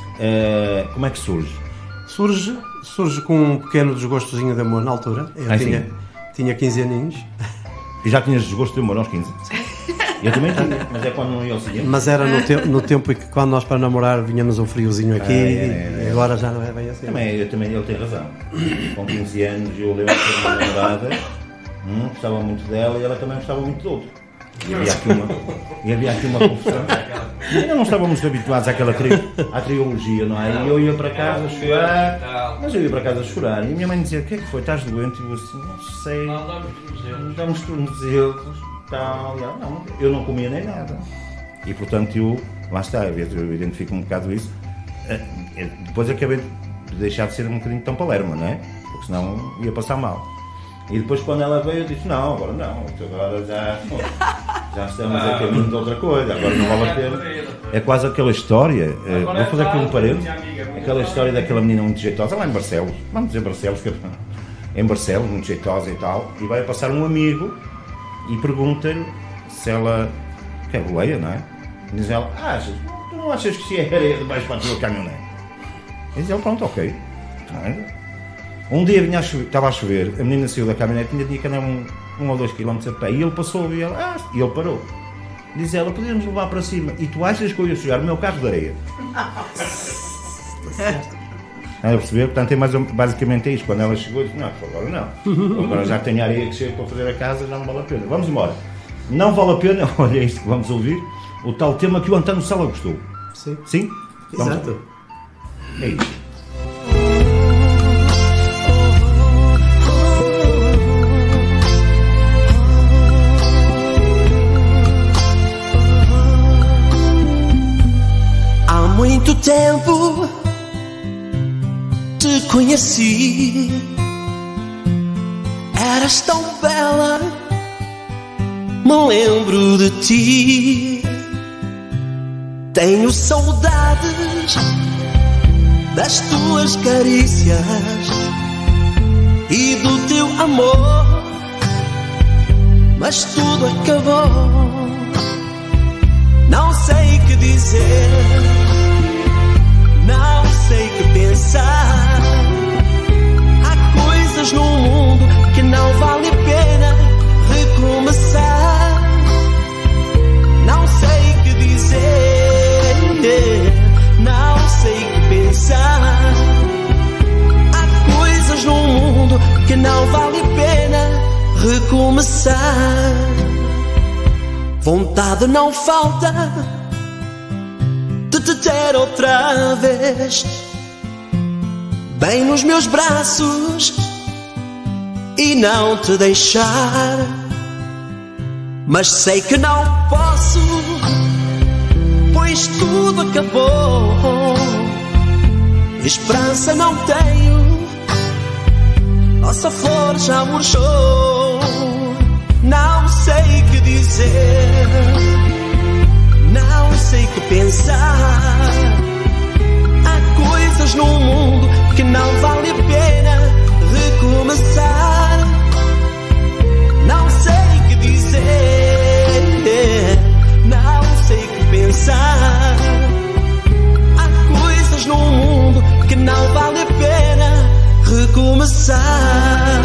Uh, como é que surge? Surge, surge com um pequeno desgostozinho de amor na altura. Eu ah, tinha, tinha quinze aninhos. E já tinhas desgosto de amor aos quinze? Eu também tinha, mas é quando não ia ao cinema. Mas era no, te no tempo em que quando nós para namorar vinhamos um friozinho aqui, é, é, é, e agora já não é bem assim. Também, eu, também ele tem razão. Com quinze anos eu lembro de ter uma namorada, hum, gostava muito dela e ela também gostava muito do outro. E havia aqui uma, e havia aqui uma confusão. Ainda não estávamos habituados àquela tri à trilogia, não é? E eu ia para casa chorar, mas eu ia para casa chorar. E a minha mãe dizia: o que é que foi? Estás doente? E eu assim: não sei, dá-me os tornozelos. Tal, não, eu não comia nem nada. E portanto eu, lá está, eu identifico um bocado isso. depois acabei de deixar de ser um bocadinho tão palerma, não é? Porque senão ia passar mal. E depois quando ela veio eu disse, não, agora não, agora já, já estamos a caminho de outra coisa, agora não vale a pena. É quase aquela história, vou fazer aqui um parênteses, aquela história daquela menina muito jeitosa, lá em Barcelos, vamos dizer Barcelos, que em Barcelos, muito jeitosa e tal, e vai passar um amigo e pergunta-lhe se ela, que é boleia, não é? E diz ela, ah, achas, tu não achas que se é areia debaixo para a tua caminhonete? E diz ela, pronto, ok. Um dia vinha a chover, estava a chover, a menina saiu da caminhonete e ainda tinha que andar um, um ou dois quilómetros a pé, e ele passou e ela, ah, e ele parou. Diz ela, podíamos levar para cima, e tu achas que eu ia sujar o meu carro de areia? Estão a perceber? Portanto, é mais, basicamente é isto. Quando ela chegou, eu disse, não, agora não. Agora já tenho areia que chega para fazer a casa, já não vale a pena. Vamos embora. Não vale a pena, olha isto que vamos ouvir, o tal tema que o António Sala gostou. Sim. Sim? Vamos Exato. É isto. Há muito tempo te conheci, eras tão bela, me lembro de ti. Tenho saudades das tuas carícias e do teu amor, mas tudo acabou. Não sei o que dizer, não sei o que pensar. Há coisas no mundo que não vale a pena recomeçar. Não sei o que dizer, não sei o que pensar. Há coisas no mundo que não vale a pena recomeçar. Vontade não falta de te ter outra vez, bem nos meus braços e não te deixar. Mas sei que não posso, pois tudo acabou. Esperança não tenho, nossa flor já murchou. Não sei o que dizer, não sei o que pensar. Há coisas no mundo que não vale a pena recomeçar. Não sei o que dizer, não sei o que pensar. Há coisas no mundo que não vale a pena recomeçar.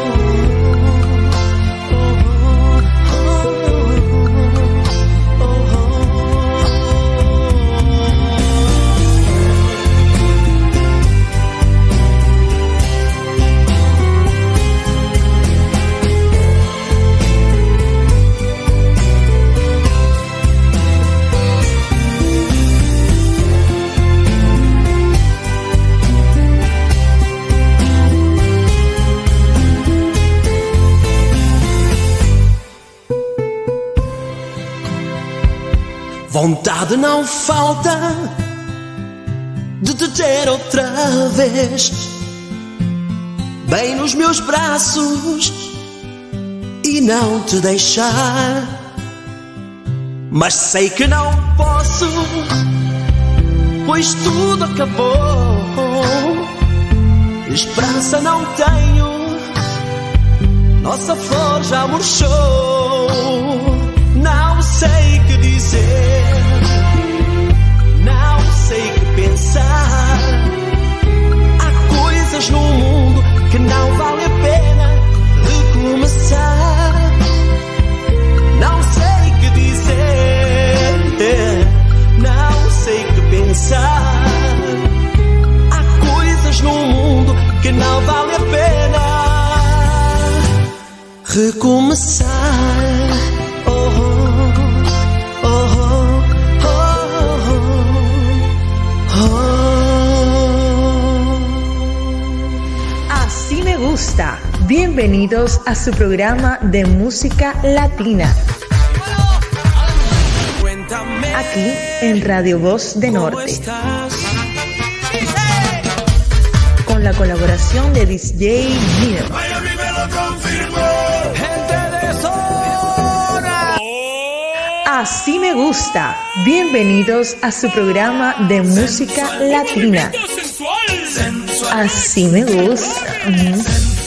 Vontade não falta de te ter outra vez, bem nos meus braços e não te deixar. Mas sei que não posso, pois tudo acabou. Esperança não tenho, nossa flor já murchou. Não sei o que dizer, não sei o que pensar. Há coisas no mundo que não vale a pena recomeçar. Não sei o que dizer, não sei o que pensar. Há coisas no mundo que não vale a pena recomeçar. Así me gusta. Bienvenidos a su programa de música latina. Aquí en Radio Voz de Norte. con la colaboración de D J Miller. Así me gusta. Bienvenidos a su programa de música latina. Así me gusta. Mm.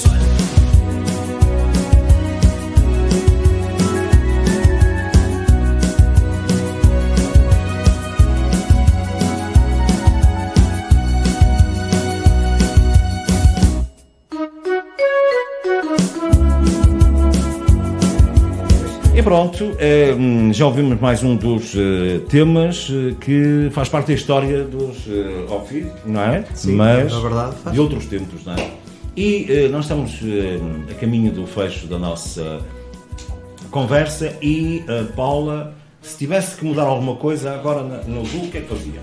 E pronto, eh, já ouvimos mais um dos eh, temas eh, que faz parte da história dos eh, Ofir, não é? Sim, mas na verdade, faz. de outros tempos, não é? E eh, nós estamos eh, a caminho do fecho da nossa conversa e a Paula, se tivesse que mudar alguma coisa agora na- no Zul, o que é que fazia?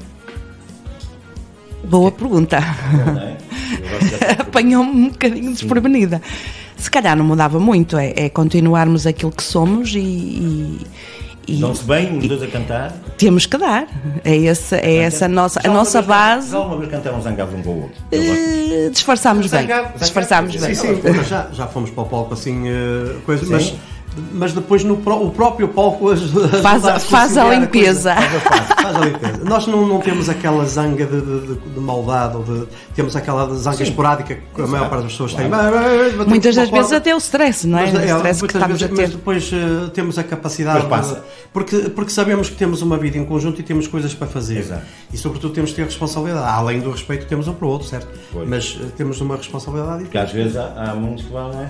Boa pergunta. Não é? Eu gosto dessa pergunta. Apanhou-me um bocadinho desprevenida. Se calhar não mudava muito, é, é continuarmos aquilo que somos e, e, e Dão-se bem os dois a cantar? temos que dar. É essa, é essa a nossa, a Já nossa alguma vez- base. Já alguma vez cantaram zangados um com o outro? Eu gosto. Eh, disfarçámos bem. Zangado, zangado, Disfarçámos sim, bem. Sim, sim, já, já fomos para o palco assim, eh, coisa, Sim. mas, mas depois no, pró- o próprio palco ajuda, Faz a- ajuda faz a conciliar limpeza. coisa. Faz, a- faz a limpeza. Nós não, não temos aquela zanga de, de, de- de maldade, ou de, temos aquela zanga esporádica que a maior parte das pessoas tem. Muitas das vezes até o stress, não é? Mas, O é, stress que muitas estamos vezes, a mas ter. depois eh, temos a capacidade Depois passa. de, porque, porque sabemos que temos uma vida em conjunto e temos coisas para fazer. Exato. E sobretudo temos que ter responsabilidade, além do respeito que temos um para o outro, certo? Pois. Mas eh, temos uma responsabilidade. Porque às vezes há, há muitos que vão, não é?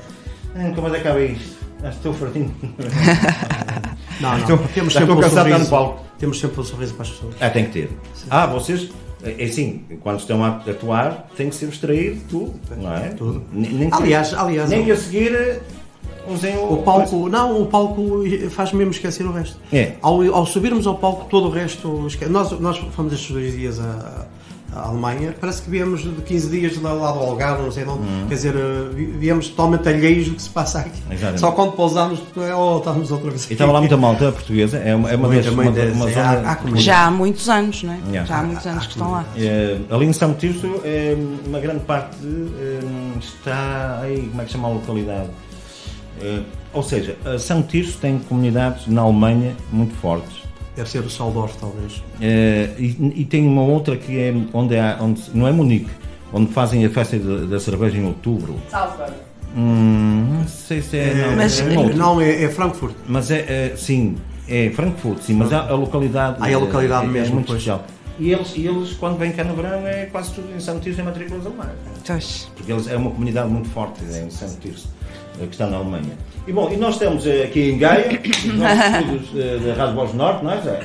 Ah, Nunca mais acaba isto. Ah, estou fartinho. Não, não. Estou- temos já sempre estou um cansado de estar no sorriso. palco. Temos sempre um sorriso para as pessoas. Ah, tem que ter. Ah, vocês, é assim, quando estão a atuar, tem que ser extraído tudo, não é? Tudo. Nem, nem que- Aliás, aliás, nem que a seguir usem o. o palco, não, o palco faz mesmo esquecer o resto. É. Ao, ao subirmos ao palco, todo o resto esquece. Nós, nós fomos estes dois dias a, a Alemanha, parece que viemos de quinze dias lá, lá do Algarve, não sei de onde. Quer dizer, vi- viemos totalmente alheios do que se passa aqui. Hum. Exatamente. Só quando pousámos, oh, estávamos outra vez. E estava lá muita malta portuguesa, é uma, é uma, Muita, das, uma, muita, uma sim, zona. há- há comunidade. Já há muitos anos, não é? Yeah. Já há muitos anos que estão lá. É, ali em São Tirso, é, uma grande parte é, está aí, como é que chama a localidade? É, ou seja, a São Tirso tem comunidades na Alemanha muito fortes. Deve ser o Saldorf, talvez. É, e, e tem uma outra que é onde, há, onde não é Munique, onde fazem a festa da, da cerveja em outubro. Salzburg. Hum, não sei se é. não, mas- é um outro. Não, é, é Frankfurt. Mas é, é, sim, é Frankfurt, sim, mas a, a localidade. Ah, é a localidade é, mesmo, é muito pois. especial. E eles, e eles, quando vêm cá no verão, é quase tudo em São Tirso em matrículas alemãs. Pois. Porque eles, é uma comunidade muito forte é, em São Tirso, eh, que está na Alemanha. E bom, e nós estamos eh, aqui em Gaia, nos nossos estúdios eh, da Rádio Voz do Norte, não é, Zé?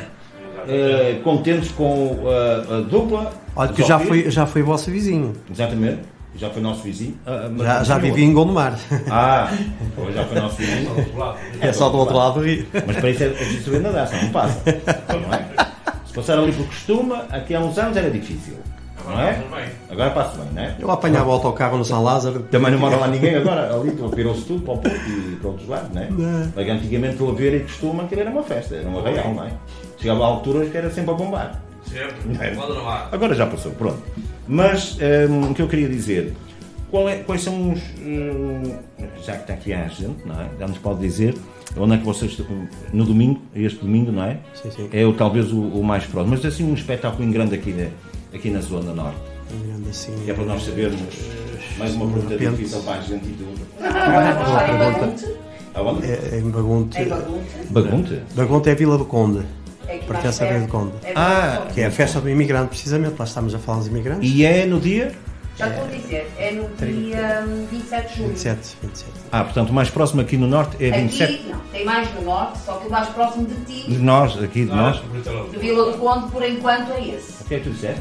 Eh, contentes com eh, a dupla. Olha, que os já Ofir. fui, já fui vosso vizinho. Exatamente, já foi nosso vizinho. Ah, mas Já, já continua. vivi em Gondomar. Ah, pois já foi nosso vizinho. É só do outro lado do rio. Mas para isso é, é preciso saber nadar, senão não passa. Não é? Se passar ali por costume, aqui há uns anos era difícil. Não é? Agora passa bem, não é? Eu apanhava o autocarro no São Lázaro. Também não mora lá ninguém agora, ali virou-se tudo para o Porto e para outros lados, não é? Porque antigamente o haver e costume aquilo era uma festa, era um arraial, não é? Chegava a alturas que era sempre a bombar. Não é? Agora já passou, pronto. Mas hum, o que eu queria dizer, qual é, quais são os. Hum, já que está aqui a gente, não é? Já nos pode dizer onde é que vocês estão no domingo, este domingo, não é? Sim, sim. É o, talvez o, o mais próximo, mas assim um espetáculo em grande aqui, na- aqui na Zona Norte. Grande assim. Que é para nós sabermos mais uma pergunta repente. difícil para a gente e tudo. Boa pergunta. Aonde? É em Bagunte. Em Bagunte. Bagunte? Bagunte é a Vila do Conde. É que Pertence à mais Vila do Conde. perto. É Ah, mais Que é a festa do imigrante, precisamente. Lá estamos a falar dos imigrantes. E é no dia? Já estou a dizer, é no dia hum, vinte e sete de julho. vinte e sete, vinte e sete. Ah, portanto, o mais próximo aqui no Norte é vinte e sete. Aqui, não, tem mais no norte, só que o mais próximo de De ti, nós, aqui de nós. de Vila do Conde, por enquanto é esse. O que é que tu disseste?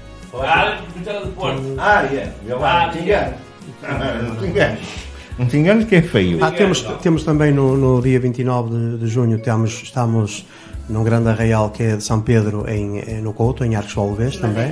Ah, Vitória do Porto. Ah, é. Eu lá, não te engano. Não te engano. Não te engano que é feio. Ah, temos, temos também no, no dia vinte e nove de, de junho, temos, estamos num grande arraial que é de São Pedro, em, em- no Couto, em Arcos de Alves também.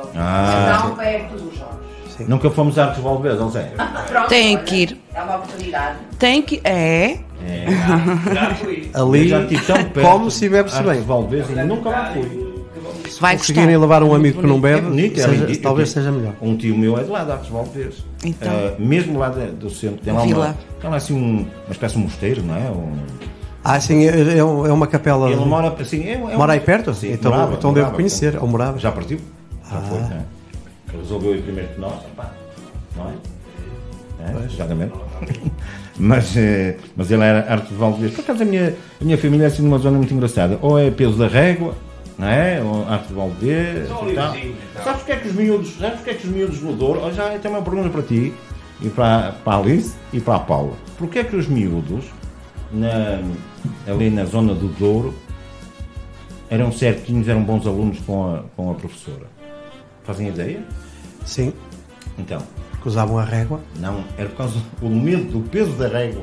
Ah, Não perto do Jorge. Sim. Nunca fomos a Arcos de Valdez, ou seja. Pronto, Tem olha, que ir. É uma oportunidade. Tem que. É. É. Já fui. Eu Ali já estive tão perto come-se e bebe-se de Arcos bem. de Valdez e nunca lá fui. se Vai conseguirem gostar. levar um amigo que não É bebe, bonito, é seja- bonito. talvez Eu tenho- seja melhor. Um tio meu é de lá, de Arcos Valdez. Então. Ah, mesmo lá de- do centro, tem lá, uma, Vila. tem lá assim um- uma espécie de mosteiro, não é? Um, Ah, sim, é, é um- é uma capela. ele mora assim. É, é Mora um- aí perto? Sim, então morava, então morava, devo conhecer. portanto, Ou morava? Já partiu? Já Ah. foi, não é? Ele resolveu ir primeiro que nós, pá, não é? É, exatamente. mas, eh, mas ele era Arcos de Valdez. Por acaso a minha, a minha família é assim numa zona muito engraçada. Ou é Peso da Régua, não é? Ou Arcos de Valdez. Só e tal. livrezinho, então. Sabes o que é que os miúdos, sabes o que é que os miúdos no Douro? Oh, já tenho uma pergunta para ti, e para, para a Alice e para a Paula. Porquê é que os miúdos, na, ali na zona do Douro, eram certinhos, eram bons alunos com a, com a professora? Fazem ideia? Sim, Então, que usavam a régua. não, era por causa do medo do peso da régua.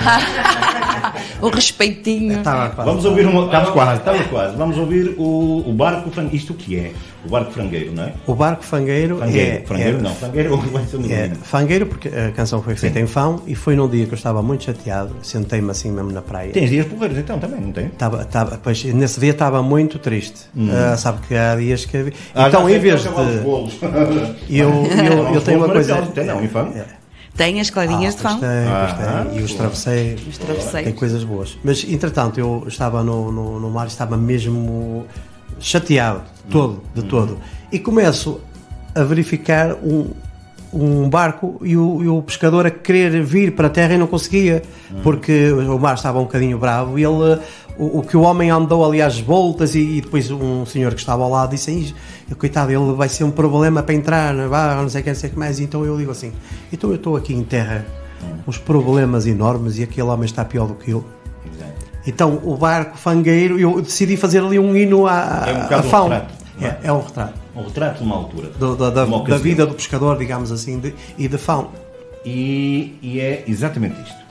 O respeitinho. Estava quase. Vamos ouvir uma. Estamos quase, estamos quase. Vamos ouvir o, o barco frangueiro. Isto o que é? O barco frangueiro, não é? O barco fangueiro, Frangueiro, é. frangueiro é, não, frangueiro vai ser um É, menino. fangueiro porque a canção foi feita Sim. em Fão e foi num dia que eu estava muito chateado, sentei-me assim mesmo na praia. Tens dias porreiros então também, não tem? Estava, estava, pois, nesse dia estava muito triste. Ah, sabe que há dias que. Hum. Ah, então, já em sei vez que acabar os de. bolos. Eu, eu, eu tenho uma coisa. maravilhosos, tem, não, em Fão? É. Tem as clarinhas de Pois fão. tem, pois tem. Ah, E os travesseiros. Os travesseiros. Tem coisas boas. Mas, entretanto, eu estava no, no, no mar e estava mesmo chateado, de todo, de todo. E começo a verificar um, um barco e o, e o pescador a querer vir para a terra e não conseguia, porque o mar estava um bocadinho bravo e ele... O, o que o homem andou ali às voltas e, e depois um senhor que estava ao lado disse: "Ih, coitado, ele vai ser um problema para entrar, não vai, não sei o que, não sei o que mais." Então eu digo assim: então eu estou aqui em terra, uns problemas enormes e aquele homem está pior do que eu. Exato. Então o barco fangueiro, eu decidi fazer ali um hino à, É um à bocado um Fão. retrato, não é? É, é um retrato Um retrato de uma altura. do- da, da- Uma da ocasião. vida do pescador, digamos assim, de- e de Fão. E, e é exatamente isto.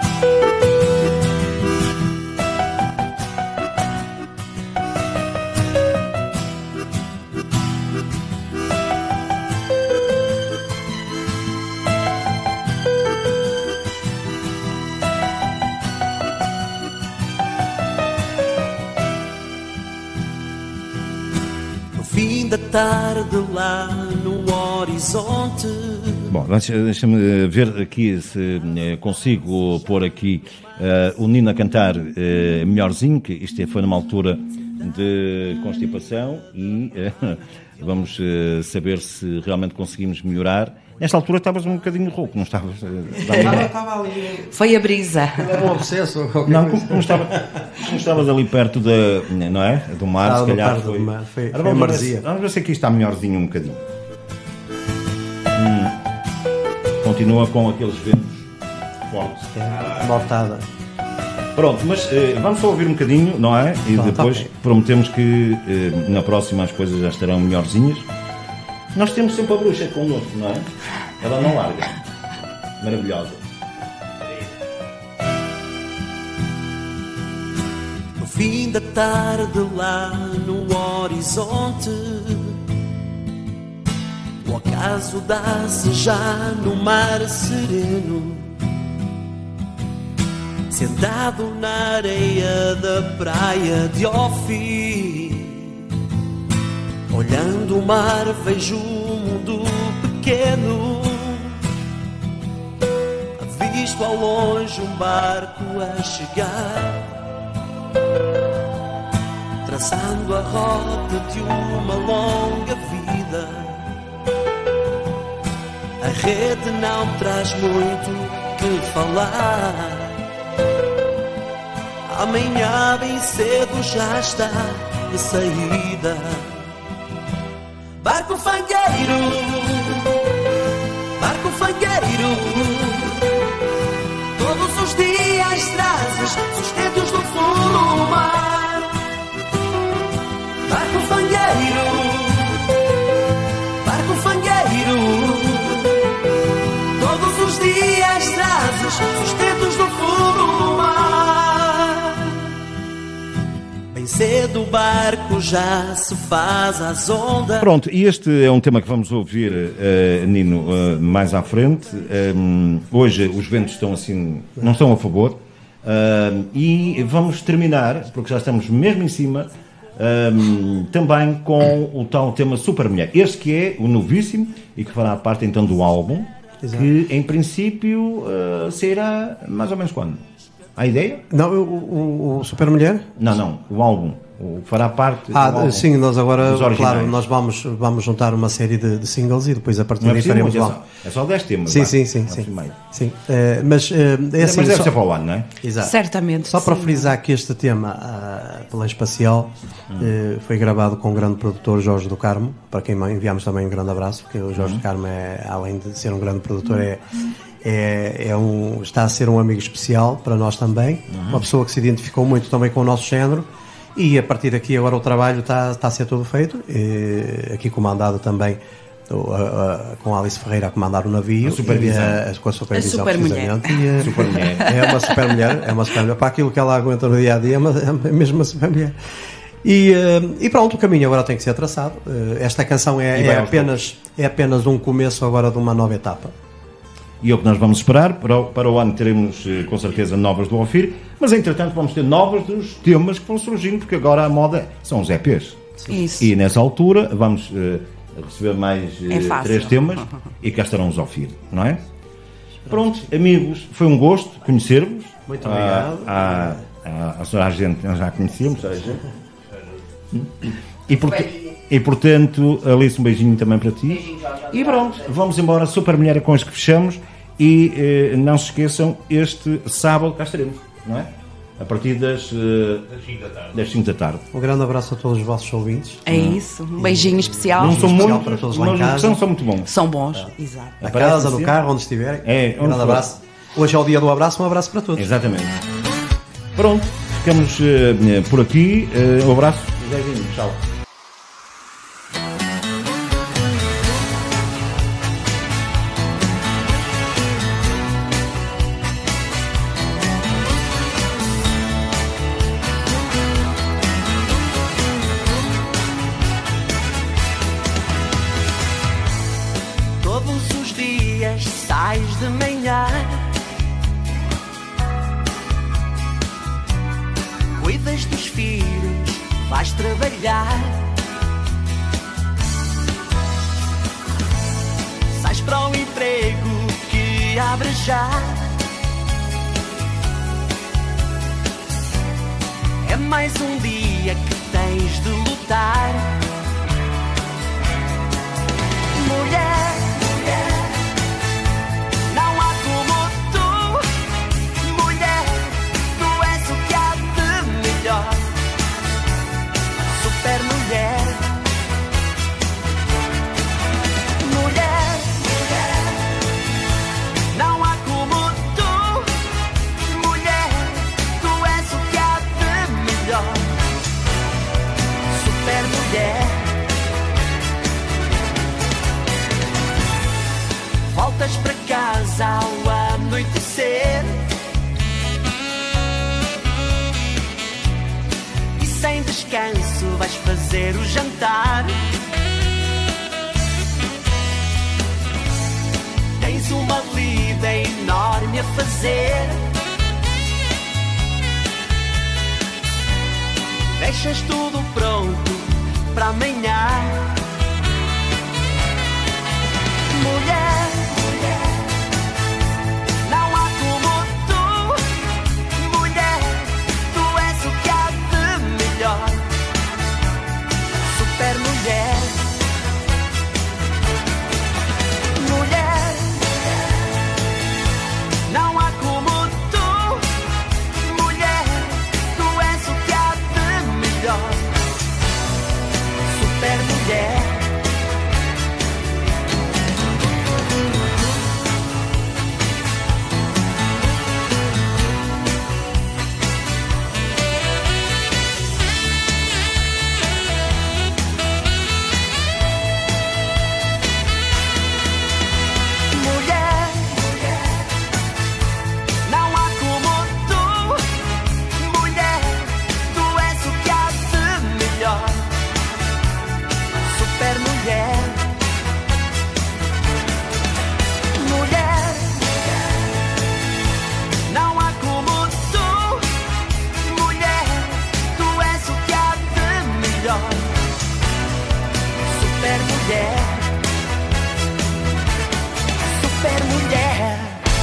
No fim da tarde lá no horizonte. Bom, deixa- deixa-me ver aqui se eh, consigo pôr aqui eh, o Nino a cantar eh, melhorzinho, que isto foi numa altura de constipação e eh, vamos eh, saber se realmente conseguimos melhorar. Nesta altura estavas um bocadinho rouco, não estavas? eh, Estava ali. Foi a brisa. Era um obsesso. Não, como, como, estava, como estavas ali perto da, não é? Do mar, Estava se calhar perto do foi. mar, foi- Ora, foi vamos, ver maresia. se, vamos ver se aqui está melhorzinho um bocadinho. Hum. Continua com aqueles ventos fortes. É, mortada. Pronto, mas eh, vamos só ouvir um bocadinho, não é? E Tá, depois tá bem. prometemos que eh, na próxima as coisas já estarão melhorzinhas. Nós temos sempre a bruxa connosco, não é? Ela não larga. Maravilhosa. No fim da tarde lá no horizonte, o acaso dá-se já no mar sereno, sentado na areia da praia de Ofir. Olhando o mar vejo um mundo pequeno, avisto ao longe um barco a chegar, traçando a rota de uma longa vida. A rede não traz muito que falar, amanhã bem cedo já está de saída. Barco fangueiro, barco fangueiro, todos os dias trazes sustentos do fundo do mar. Barco fangueiro, barco fangueiro, todos os dias trazes sustentos do fundo do mar. Bem cedo o barco já se faz às ondas. Pronto, e este é um tema que vamos ouvir, eh, Nino, eh, mais à frente. Eh, hoje os ventos estão assim, não estão a favor. Eh, e vamos terminar, porque já estamos mesmo em cima, Um, também com o tal tema Super Mulher. Este que é o novíssimo e que fará parte então do álbum. Exato. Que em princípio uh, sairá mais ou menos quando? Há ideia? Não, o, o, o Super Mulher? Não, não, o álbum. O, fará parte ah, do álbum. Sim, nós agora, claro, nós vamos, vamos juntar uma série de, de singles e depois a partir daí faremos o álbum. É só dez temas. Sim, sim, sim. sim, sim. Uh, mas uh, é assim. Mas deve só, ser para o ano, não é? Exato. Certamente. Só para sim. frisar que este tema, uh, pela Espacial, hum. uh, foi gravado com o grande produtor Jorge do Carmo, para quem enviamos também um grande abraço, porque o Jorge hum. do Carmo, é, além de ser um grande produtor, é. É, é um, está a ser um amigo especial para nós também, uhum. uma pessoa que se identificou muito também com o nosso género, e a partir daqui agora o trabalho está, está a ser todo feito, e, aqui comandado também o, a, a, com a Alice Ferreira a comandar o navio, a supervisão. E a, com a supervisão, a super precisamente. Mulher. E a, super mulher. É uma super mulher, é uma super mulher, para aquilo que ela aguenta no dia a dia, mas é mesmo uma super mulher. E, e pronto, o caminho agora tem que ser traçado. Esta canção é, é, apenas, é apenas um começo agora de uma nova etapa. E é o que nós vamos esperar. Para o, para o ano teremos com certeza novas do Ofir, mas entretanto vamos ter novas dos temas que vão surgindo, porque agora a moda são os E Ps. Isso. E nessa altura vamos uh, receber mais uh, é três temas e cá estarão os Ofir, não é? Pronto, amigos, foi um gosto conhecer-vos. Muito obrigado. A, a, a senhora Agente nós já conhecíamos, a gente. E porque. E portanto, Alice, um beijinho também para ti. E pronto, vamos embora. Super Mulher é com as que fechamos. E eh, não se esqueçam, este sábado cá estaremos, não é? A partir das cinco da tarde. Um grande abraço a todos os vossos ouvintes. É isso, um beijinho especial. Não são especial muitos, para todos lá mas em casa. São, são muito bons. São bons, é. exato. Na casa, no carro, onde estiverem. É, um grande abraço. Hoje é o dia do abraço, um abraço para todos. Exatamente. Pronto, ficamos uh, por aqui. Uh, um abraço. Tchau. Sais de manhã, cuidas dos filhos, vais trabalhar, sais para o emprego que abre já. É mais um dia que tens de lutar, mulher. Super mulher, mulher, mulher, não há como tu, mulher, tu és o que há de melhor. Super mulher, voltas para casa ao anoitecer. Sem descanso vais fazer o jantar. Tens uma lida enorme a fazer. Deixas tudo pronto para amanhã. Mulher, mulher, não há como tu, mulher, tu és o que há de melhor. Super mulher, mulher, não há como tu, mulher, tu és o que há de melhor. Super mulher. mulher, super mulher.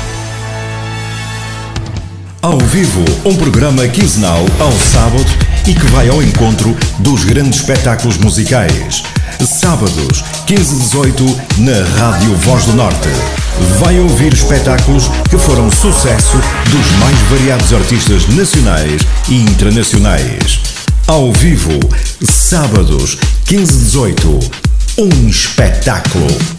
Ao vivo, um programa quinzenal ao sábado e que vai ao encontro dos grandes espetáculos musicais. Sábados, quinze e dezoito, na Rádio Voz do Norte. Vai ouvir espetáculos que foram sucesso dos mais variados artistas nacionais e internacionais. Ao vivo, sábados, quinze e dezoito, um espetáculo.